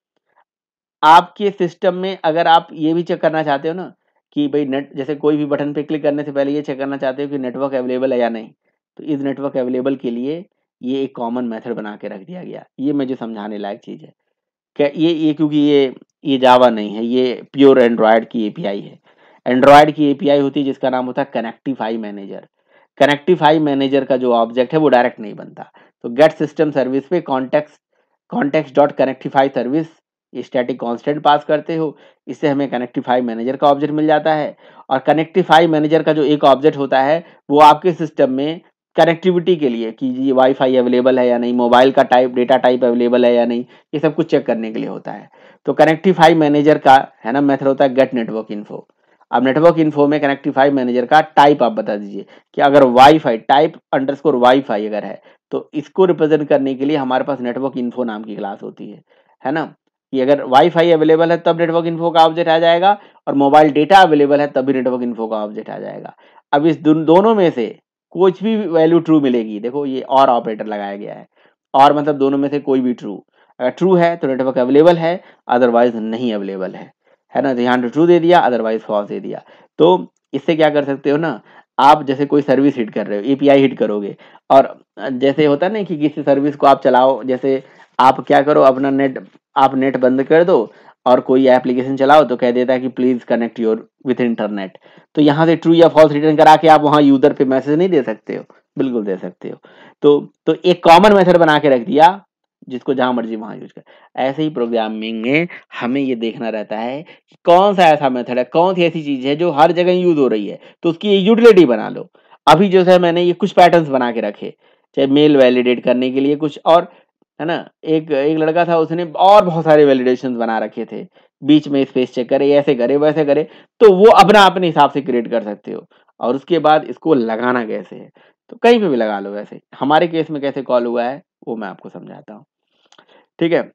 आपके सिस्टम में अगर आप ये भी चेक करना चाहते हो ना कि भाई नेट, जैसे कोई भी बटन पे क्लिक करने से पहले ये चेक करना चाहते हो कि नेटवर्क अवेलेबल है या नहीं, तो इस नेटवर्क अवेलेबल के लिए ये एक कॉमन मेथड बना के रख दिया गया। ये मुझे समझाने लायक चीज़ है क्या, ये ये क्योंकि ये ये जावा नहीं है, ये प्योर एंड्रॉयड की एपीआई है। एंड्रॉयड की एपीआई होती है जिसका नाम होता है कनेक्टिफाई मैनेजर। कनेक्टिफाई मैनेजर का जो ऑब्जेक्ट है वो डायरेक्ट नहीं बनता। तो गेट सिस्टम सर्विस पे context context dot connectivity service static constant pass करते हो, इससे हमें कनेक्टिफाई मैनेजर का ऑब्जेक्ट मिल जाता है। और कनेक्टिफाई मैनेजर का जो एक ऑब्जेक्ट होता है वो आपके सिस्टम में कनेक्टिविटी के लिए कि ये वाईफाई अवेलेबल है या नहीं, मोबाइल का टाइप डेटा टाइप अवेलेबल है या नहीं, ये सब कुछ चेक करने के लिए होता है। तो कनेक्टिफाई मैनेजर का, है ना, मेथड होता है गेट नेटवर्क इन्फो। अब नेटवर्क इन्फो में कनेक्टिफाई मैनेजर का टाइप आप बता दीजिए कि अगर वाईफाई टाइप अंडरस्कोर वाईफाई अगर है तो इसको रिप्रेजेंट करने के लिए हमारे पास नेटवर्क इन्फो नाम की क्लास होती है है ना, कि अगर वाईफाई अवेलेबल है तब नेटवर्क इन्फो का ऑब्जेक्ट आ जाएगा और मोबाइल डेटा अवेलेबल है तब भी नेटवर्क इन्फो का ऑब्जेक्ट आ जाएगा। अब इस दोनों में से कुछ भी वैल्यू ट्रू मिलेगी, देखो ये और ऑपरेटर लगाया गया है, और मतलब दोनों में से कोई भी ट्रू, अगर ट्रू है तो नेटवर्क अवेलेबल है, अदरवाइज नहीं अवेलेबल है, है ना। तो यहाँ पे ट्रू दे दिया, अदरवाइज फॉल्स दे दिया। तो इससे क्या कर सकते हो ना, आप जैसे कोई सर्विस हिट कर रहे हो, एपीआई हिट करोगे, और जैसे होता है ना कि किसी सर्विस को आप चलाओ, जैसे आप क्या करो, अपना नेट आप नेट बंद कर दो और कोई एप्लीकेशन चलाओ तो कह देता है कि please connect your with internet. तो यहाँ से ट्रू या फॉल्स रिटर्न करा के आप वहाँ यूजर पे मैसेज नहीं दे सकते हो, बिल्कुल दे सकते हो। तो तो एक कॉमन मेथड बना के रख दिया जिसको जहां मर्जी वहां यूज कर। ऐसे ही प्रोग्रामिंग में हमें ये देखना रहता है कि कौन सा ऐसा मेथड है, कौन सी ऐसी चीज है जो हर जगह यूज हो रही है, तो उसकी यूटिलिटी बना लो। अभी जो है मैंने ये कुछ पैटर्न्स बना के रखे, चाहे मेल वैलिडेट करने के लिए कुछ, और है ना, एक एक लड़का था उसने और बहुत सारे वैलिडेशन बना रखे थे, बीच में स्पेस चेक करे, ऐसे करे वैसे करे, तो वो अपना अपने हिसाब से क्रिएट कर सकते हो। और उसके बाद इसको लगाना कैसे है, तो कहीं पे भी लगा लो। वैसे हमारे केस में कैसे कॉल हुआ है वो मैं आपको समझाता हूँ, ठीक है।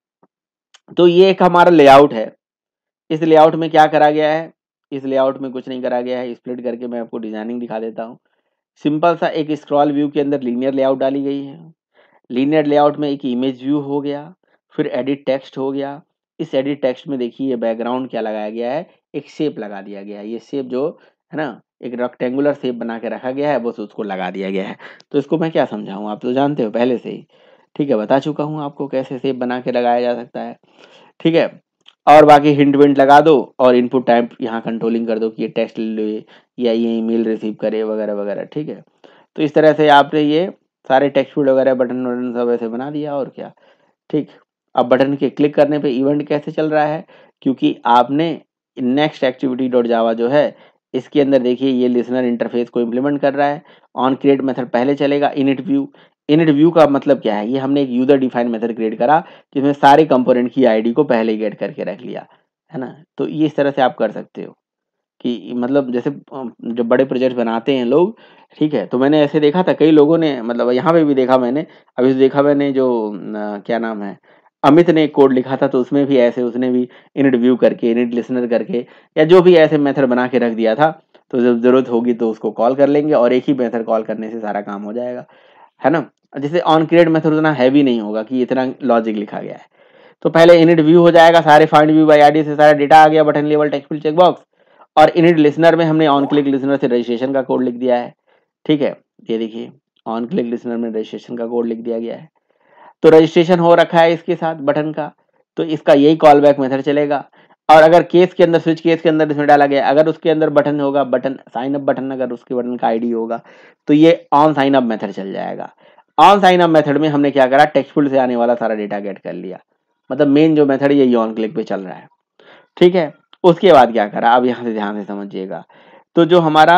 तो ये एक हमारा लेआउट है। इस लेआउट में क्या करा गया है, इस लेआउट में कुछ नहीं करा गया है। स्प्लिट करके मैं आपको डिजाइनिंग दिखा देता हूँ। सिंपल सा एक स्क्रॉल व्यू के अंदर लीनियर लेआउट डाली गई है। लीनियर लेआउट में एक इमेज व्यू हो गया, फिर एडिट टेक्स्ट हो गया। इस एडिट टेक्स्ट में देखिए बैकग्राउंड क्या लगाया गया है, एक शेप लगा दिया गया है। ये शेप जो है ना, एक रेक्टेंगुलर शेप बना के रखा गया है, बस उसको लगा दिया गया है। तो इसको मैं क्या समझाऊं, आप तो जानते हो पहले से ही, ठीक है, बता चुका हूं आपको कैसे शेप बना के लगाया जा सकता है, ठीक है। और बाकी हिंट विंट लगा दो और इनपुट टाइप यहाँ कंट्रोलिंग कर दो कि ये टेक्स्ट ले या ये ईमेल रिसीव करे वगैरह वगैरह, ठीक है। तो इस तरह से आपने ये सारे टेक्स्ट फील्ड वगैरह बटन वटन सब ऐसे बना दिया, और क्या, ठीक। अब बटन के क्लिक करने पे इवेंट कैसे चल रहा है, क्योंकि आपने नेक्स्ट एक्टिविटी डॉट जावा जो है इसके अंदर देखिए ये लिसनर इंटरफेस को इम्प्लीमेंट कर रहा है। ऑन क्रिएट मेथड पहले चलेगा। इनिट व्यू, इनिट व्यू का मतलब क्या है, ये हमने एक यूजर डिफाइंड मेथड क्रिएट करा जिसमें सारे कंपोनेंट की आईडी को पहले ही गेट करके रख लिया, है ना। तो ये इस तरह से आप कर सकते हो कि मतलब जैसे जब बड़े प्रोजेक्ट बनाते हैं लोग, ठीक है, तो मैंने ऐसे देखा था कई लोगों ने, मतलब यहाँ पे भी देखा मैंने, अभी देखा मैंने जो न, क्या नाम है, अमित ने एक कोड लिखा था तो उसमें भी ऐसे उसने भी इनिट व्यू करके इनिट लिसनर करके या जो भी ऐसे मेथड बना के रख दिया था, तो जब जरूरत होगी तो उसको कॉल कर लेंगे और एक ही मेथड कॉल करने से सारा काम हो जाएगा, है ना। जैसे ऑन क्रिएट मेथड उतना हैवी नहीं होगा कि इतना लॉजिक लिखा गया है। तो पहले इनिट व्यू हो जाएगा, सारे फाइंड व्यू बाय आईडी से सारा डेटा आ गया, बटन लेवल टेक्स्ट चेक बॉक्स, और इनिट लिसनर में हमने ऑन क्लिक लिसनर से रजिस्ट्रेशन का कोड लिख दिया है। ठीक है, ये देखिए ऑन क्लिक लिसनर में रजिस्ट्रेशन का कोड लिख दिया गया है, तो रजिस्ट्रेशन हो रखा है इसके साथ बटन का, तो इसका यही कॉल बैक मेथड चलेगा। और अगर केस के अंदर स्विच केस के अंदर इसमें डाला गया, अगर उसके अंदर बटन होगा, बटन साइन अप बटन, अगर उसके बटन का आईडी होगा तो ये ऑन साइन अप मेथड चल जाएगा। ऑन साइन अप मेथड में हमने क्या करा, टेक्स्टफुल से आने वाला सारा डेटा गेट कर लिया, मतलब मेन जो मेथड यही ऑन क्लिक पे चल रहा है। ठीक है, उसके बाद क्या करा, अब यहाँ से ध्यान से समझिएगा। तो जो हमारा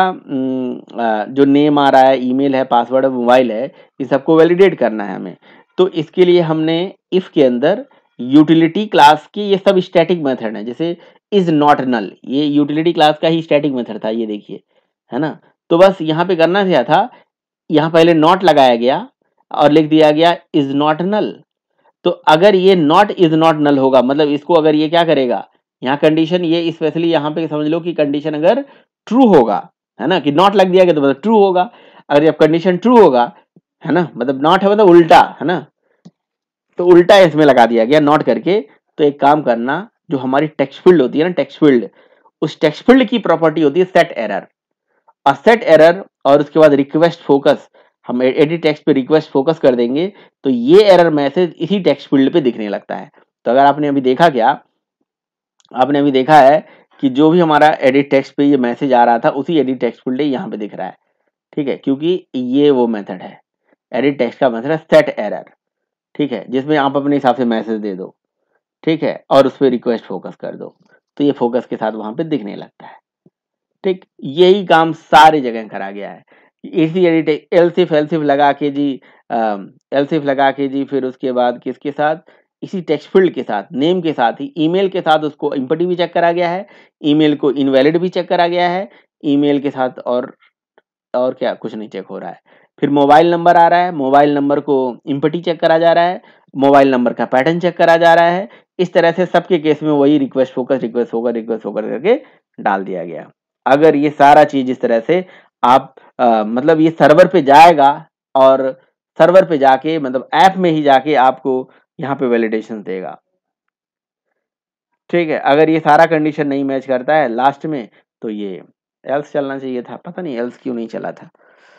जो नेम आ रहा है, ईमेल है, पासवर्ड है, मोबाइल है, इन सबको वैलिडेट करना है हमें। तो इसके लिए हमने इफ के अंदर यूटिलिटी क्लास की, ये सब स्टैटिक मेथड है, जैसे इज नॉट नल, ये यूटिलिटी क्लास का ही स्टैटिक मेथड था, ये देखिए, है ना। तो बस यहाँ पे करना क्या था, यहाँ पहले नॉट लगाया गया और लिख दिया गया इज नॉट नल। तो अगर ये नॉट इज नॉट नल होगा, मतलब इसको अगर ये क्या करेगा, यहाँ कंडीशन, ये स्पेशली यहाँ पे समझ लो कि कंडीशन अगर ट्रू होगा, है ना, कि नॉट लग दिया गया तो मतलब ट्रू होगा। अगर जब कंडीशन ट्रू होगा, है ना, मतलब नॉट है मतलब उल्टा, है ना, तो उल्टा इसमें लगा दिया गया नॉट करके। तो एक काम करना, जो हमारी टेक्स्ट फील्ड होती है ना, टेक्स्ट फील्ड, उस टेक्स्ट फील्ड की प्रॉपर्टी होती है सेट एरर, और सेट एरर और उसके बाद रिक्वेस्ट फोकस, हम एडिट टेक्स्ट पे रिक्वेस्ट फोकस कर देंगे तो ये एरर मैसेज इसी टेक्स्ट फील्ड पे दिखने लगता है। तो अगर आपने अभी देखा, क्या आपने अभी देखा है कि जो भी हमारा एडिट टेक्स्ट पे ये मैसेज आ रहा था, उसी एडिट टेक्स्ट फील्ड यहाँ पे दिख रहा है। ठीक है, क्योंकि ये वो मेथड है, एडिट टेक्स्ट का मेथड है सेट एरर। ठीक है, जिसमें आप अपने हिसाब से मैसेज दे दो, ठीक है, और उस पर रिक्वेस्ट फोकस कर दो, तो ये फोकस के साथ वहां पे दिखने लगता है। ठीक, यही काम सारी जगह करा गया है। इसी एडिट एलसिफ एलसिफ लगा के जी, एलसिफ लगा के जी, फिर उसके बाद किसके साथ, इसी टेक्स्ट फील्ड के साथ, नेम के साथ ही ईमेल के साथ उसको इम्पटी भी चेक करा गया है, ईमेल को इनवैलिड भी चेक करा गया है, ईमेल के साथ, और और क्या, कुछ नहीं चेक हो रहा है। फिर मोबाइल नंबर आ रहा है, मोबाइल नंबर को इम्पटी चेक करा जा रहा है, मोबाइल नंबर का पैटर्न चेक करा जा रहा है। इस तरह से सबके केस में वही request focus request focus request focus करके डाल दिया गया। अगर ये सारा चीज इस तरह से आप आ, मतलब ये सर्वर पे जाएगा, और सर्वर पे जाके मतलब ऐप में ही जाके आपको यहाँ पे वैलिडेशन देगा। ठीक है, अगर ये सारा कंडीशन नहीं मैच करता है लास्ट में, तो ये एल्स चलना चाहिए था, पता नहीं एल्स क्यों नहीं चला था,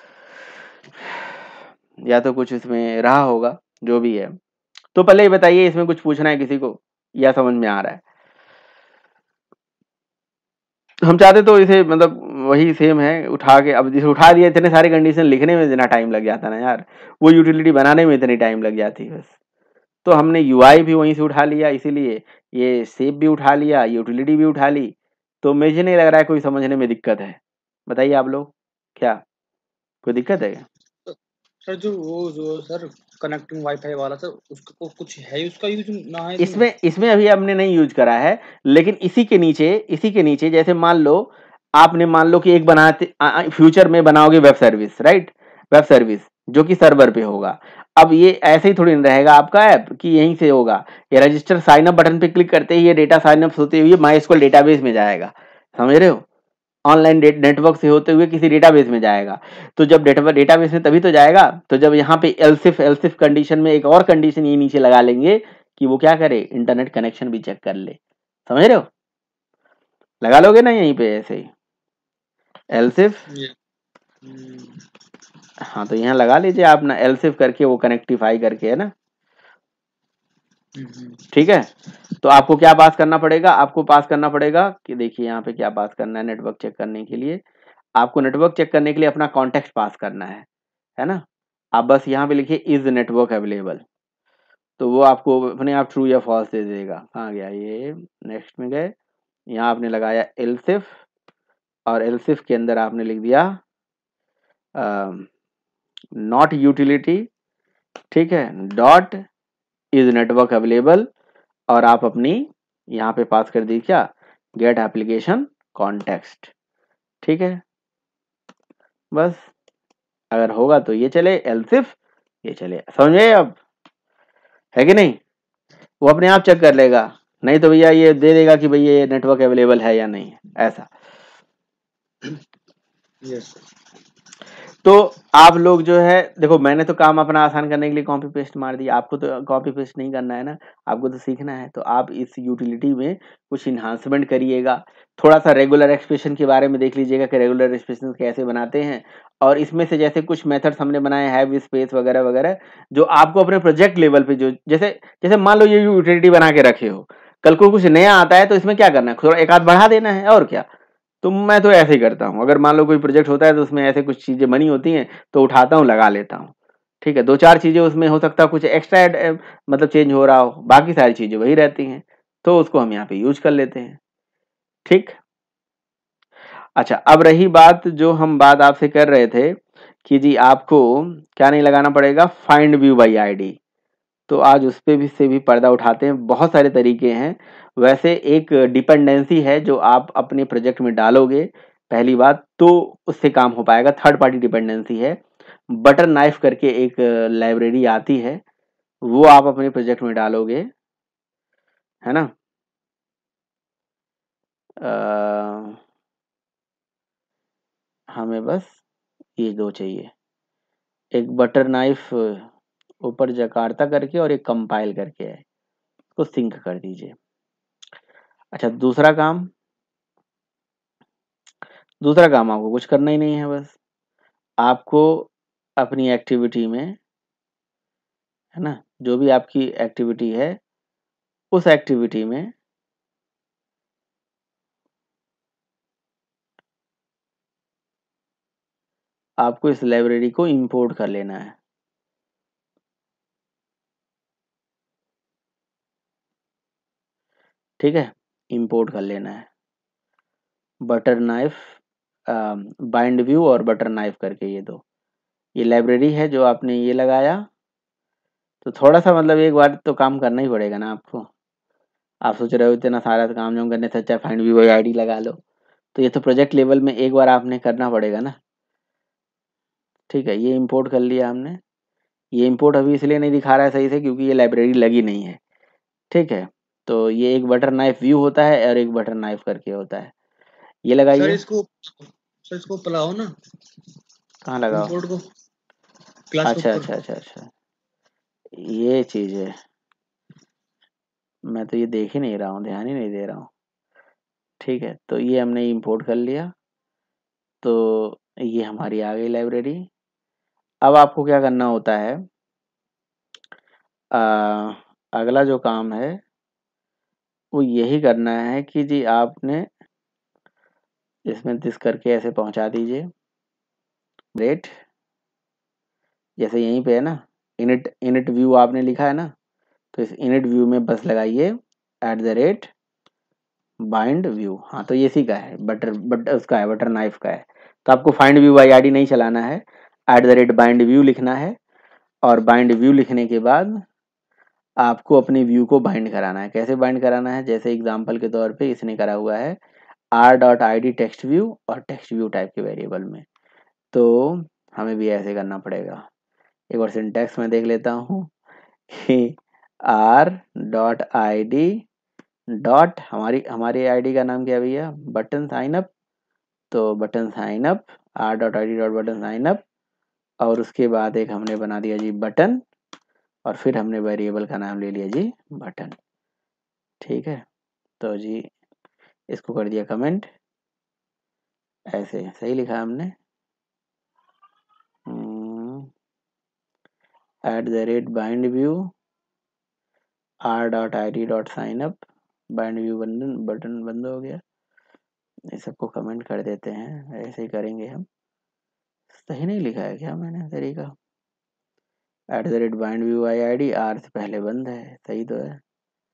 या तो कुछ इसमें रहा होगा, जो भी है। तो पहले ये बताइए, इसमें कुछ पूछना है किसी को, या समझ में आ रहा है। हम चाहते तो इसे मतलब वही सेम है, उठा के, अब जिसे उठा दिया, इतने सारे कंडीशन लिखने में इतना टाइम लग जाता ना यार, वो यूटिलिटी बनाने में इतनी टाइम लग जाती बस। तो हमने यूआई भी वहीं से उठा लिया, इसीलिए ये सेप भी उठा लिया, यूटिलिटी भी उठा ली। तो मुझे नहीं लग रहा है कोई समझने में दिक्कत है, बताइए आप लोग, क्या कोई दिक्कत है क्या? सर जो वो जो सर कनेक्टिंग वाईफाई वाला सर, उसका कुछ है, उसका यूज ना है इसमें इसमें अभी हमने नहीं यूज करा है, लेकिन इसी के नीचे इसी के नीचे जैसे मान लो, आपने मान लो कि एक बनाते फ्यूचर में बनाओगे web service, right, web service जो कि सर्वर पे होगा। अब ये ऐसे ही थोड़ी नहीं रहेगा आपका ऐप कि यहीं से होगा, ये रजिस्टर साइन अप बटन पे क्लिक करते ही ये डेटा साइन अप होते हुए माईएसक्यूएल डेटाबेस में जाएगा, समझ रहे हो, ऑनलाइन नेटवर्क से होते हुए किसी डेटाबेस में जाएगा। तो जब डेटा डेटाबेस में तभी तो जाएगा, तो जब यहाँ पे एल्सिफ एल्सिफ कंडीशन में एक और कंडीशन ये नीचे लगा लेंगे कि वो क्या करे, इंटरनेट कनेक्शन भी चेक कर ले, समझ रहे हो, लगा लोगे ना यहीं पे ऐसे ही एल्सिफ। हाँ, तो यहाँ लगा लीजिए आप ना, एल्सिफ करके वो कनेक्टिफाई करके, है ना। ठीक है, तो आपको क्या पास करना पड़ेगा, आपको पास करना पड़ेगा कि देखिए यहाँ पे क्या पास करना है, नेटवर्क चेक करने के लिए आपको नेटवर्क चेक करने के लिए अपना कॉन्टेक्स्ट पास करना है, है ना। आप बस यहाँ पे लिखिए इज नेटवर्क अवेलेबल, तो वो आपको अपने आप ट्रू या फॉल्स दे देगा। कहाँ गया ये, नेक्स्ट में गए, यहाँ आपने लगाया एल्सिफ, और एल्सिफ के अंदर आपने लिख दिया नॉट यूटिलिटी, ठीक है, डॉट इज नेटवर्क अवेलेबल, और आप अपनी यहाँ पे पास कर दी क्या, गेट एप्लीकेशन कॉन्टेक्स्ट। ठीक है, बस अगर होगा तो ये चले एल्सिफ, ये चले, समझे अब, है कि नहीं। वो अपने आप चेक कर लेगा, नहीं तो भैया ये दे देगा कि भैया ये नेटवर्क अवेलेबल है या नहीं है, ऐसा। यस तो आप लोग जो है देखो, मैंने तो काम अपना आसान करने के लिए कॉपी पेस्ट मार दिया, आपको तो कॉपी पेस्ट नहीं करना है ना, आपको तो सीखना है। तो आप इस यूटिलिटी में कुछ इन्हांसमेंट करिएगा, थोड़ा सा रेगुलर एक्सप्रेशन के बारे में देख लीजिएगा कि रेगुलर एक्सप्रेशन कैसे बनाते हैं, और इसमें से जैसे कुछ मेथड्स हमने बनाए हैं, हैव स्पेस वगैरह वगैरह, जो आपको अपने प्रोजेक्ट लेवल पे, जो जैसे जैसे मान लो ये यूटिलिटी बना के रखे हो, कल को कुछ नया आता है तो इसमें क्या करना है, थोड़ा एक आध बढ़ा देना है, और क्या। तो मैं तो ऐसे ही करता हूँ, अगर मान लो कोई प्रोजेक्ट होता है तो उसमें ऐसे कुछ चीज़ें बनी होती हैं तो उठाता हूँ, लगा लेता हूँ। ठीक है, दो चार चीज़ें उसमें हो सकता है कुछ एक्स्ट्रा ऐड मतलब चेंज हो रहा हो, बाकी सारी चीज़ें वही रहती हैं, तो उसको हम यहाँ पे यूज कर लेते हैं। ठीक। अच्छा, अब रही बात जो हम बात आपसे कर रहे थे कि जी आपको क्या नहीं लगाना पड़ेगा, फाइंड व्यू बाई आईडी। तो आज उस पे भी से भी पर्दा उठाते हैं, बहुत सारे तरीके हैं। वैसे एक डिपेंडेंसी है जो आप अपने प्रोजेक्ट में डालोगे, पहली बात तो उससे काम हो पाएगा, थर्ड पार्टी डिपेंडेंसी है। बटर नाइफ करके एक लाइब्रेरी आती है, वो आप अपने प्रोजेक्ट में डालोगे, है ना। अ, हमें बस ये दो चाहिए, एक बटर नाइफ ऊपर जकार्ता करके और एक कंपाइल करके है, उसको सिंक कर दीजिए। अच्छा, दूसरा काम, दूसरा काम आपको कुछ करना ही नहीं है, बस आपको अपनी एक्टिविटी में, है ना, जो भी आपकी एक्टिविटी है उस एक्टिविटी में आपको इस लाइब्रेरी को इंपोर्ट कर लेना है। ठीक है, इंपोर्ट कर लेना है, बटर नाइफ बाइंड व्यू और बटर नाइफ करके ये दो, ये लाइब्रेरी है जो आपने ये लगाया। तो थोड़ा सा मतलब एक बार तो काम करना ही पड़ेगा ना आपको। आप सोच रहे हो इतना सारा काम जो करने से अच्छा फाइंड व्यू बाई आईडी लगा लो, तो ये तो प्रोजेक्ट लेवल में एक बार आपने करना पड़ेगा ना। ठीक है, ये इंपोर्ट कर लिया हमने। ये इंपोर्ट अभी इसलिए नहीं दिखा रहा है सही से क्योंकि ये लाइब्रेरी लगी नहीं है। ठीक है, तो ये एक बटर नाइफ व्यू होता है और एक बटर नाइफ करके होता है, ये सर लगाइए। इसको सर इसको पलाओ ना, कहाँ लगाओ? इंपोर्ट को क्लास के अच्छा ऊपर। अच्छा अच्छा अच्छा, ये चीज़ है, मैं तो ये देख ही नहीं रहा हूँ, ध्यान ही नहीं दे रहा हूँ। ठीक है, तो ये हमने इंपोर्ट कर लिया, तो ये हमारी आ गई लाइब्रेरी। अब आपको क्या करना होता है, आ, अगला जो काम है वो यही करना है कि जी आपने इसमें दिस करके ऐसे पहुंचा दीजिए, रेट जैसे यहीं पे है ना, इनिट इनिट व्यू आपने लिखा है ना, तो इस इनिट व्यू में बस लगाइए at the rate bind view. हाँ, तो ये इसी का है, बटर बट उसका है, बटर नाइफ का है। तो आपको फाइंड व्यू बाई आईडी नहीं चलाना है, at the rate bind view लिखना है, और बाइंड व्यू लिखने के बाद आपको अपने व्यू को बाइंड कराना है। कैसे बाइंड कराना है, जैसे एग्जांपल के तौर पे इसने करा हुआ है R dot I D text view और टेक्स्ट व्यू टाइप के वेरिएबल में, तो हमें भी ऐसे करना पड़ेगा। एक बार सिंटैक्स में देख लेता हूँ कि R dot I D dot, हमारी हमारी आईडी का नाम क्या है भैया, बटन साइन अप। तो button sign up, R dot I D dot button sign up, और उसके बाद एक हमने बना दिया जी बटन, और फिर हमने वेरिएबल का नाम ले लिया जी बटन। ठीक है, तो जी इसको कर दिया कमेंट, ऐसे सही लिखा हमने, at the rate bind view R dot I D dot sign up, bind view button button बंद हो गया। इस सबको कमेंट कर देते हैं, ऐसे ही करेंगे हम। सही नहीं लिखा है क्या मैंने तरीका, at the rate bind view I I D R से पहले बंद है, सही तो है।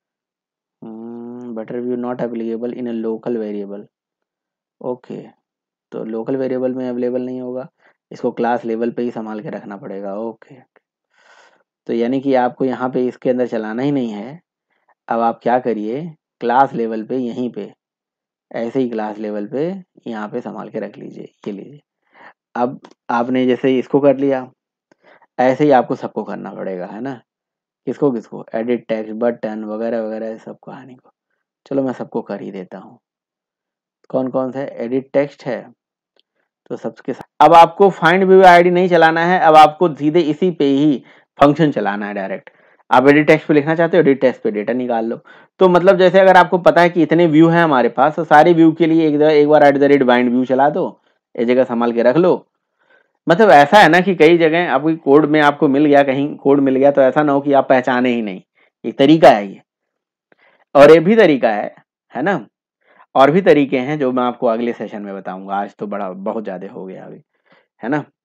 Butter view not applicable in a local variable, okay, तो लोकल वेरिएबल में अवेलेबल नहीं होगा, इसको क्लास लेवल पे ही संभाल के रखना पड़ेगा। ओके, तो यानी कि आपको यहाँ पे इसके अंदर चलाना ही नहीं है। अब आप क्या करिए, क्लास लेवल पे यहीं पे ऐसे ही क्लास लेवल पे यहाँ पे संभाल के रख लीजिए, ये लीजिए। अब आपने जैसे इसको कर लिया, ऐसे ही आपको सबको करना पड़ेगा, है ना। किसको किसको, एडिट टेक्स्ट, बटन वगैरह वगैरह सबको आने को। चलो मैं सबको कर ही देता हूँ। कौन कौन सा एडिट टेक्स्ट है, तो सबके साथ। अब आपको फाइंड व्यू आईडी नहीं चलाना है, अब आपको सीधे इसी पे ही फंक्शन चलाना है डायरेक्ट। आप एडिट टेक्स्ट पे लिखना चाहते हो, एडिट टेक्स्ट पे डेटा निकाल लो। तो मतलब जैसे अगर आपको पता है कि इतने व्यू हैं हमारे पास, तो सारे व्यू के लिए एक, एक बार at the rate bind view चला दो, एक जगह संभाल के रख लो। मतलब ऐसा है ना कि कई जगह आपकी कोड में आपको मिल गया, कहीं कोड मिल गया, तो ऐसा ना हो कि आप पहचाने ही नहीं। एक तरीका है ये, और ये भी तरीका है है ना। और भी तरीके हैं जो मैं आपको अगले सेशन में बताऊंगा, आज तो बड़ा बहुत ज्यादा हो गया अभी, है ना।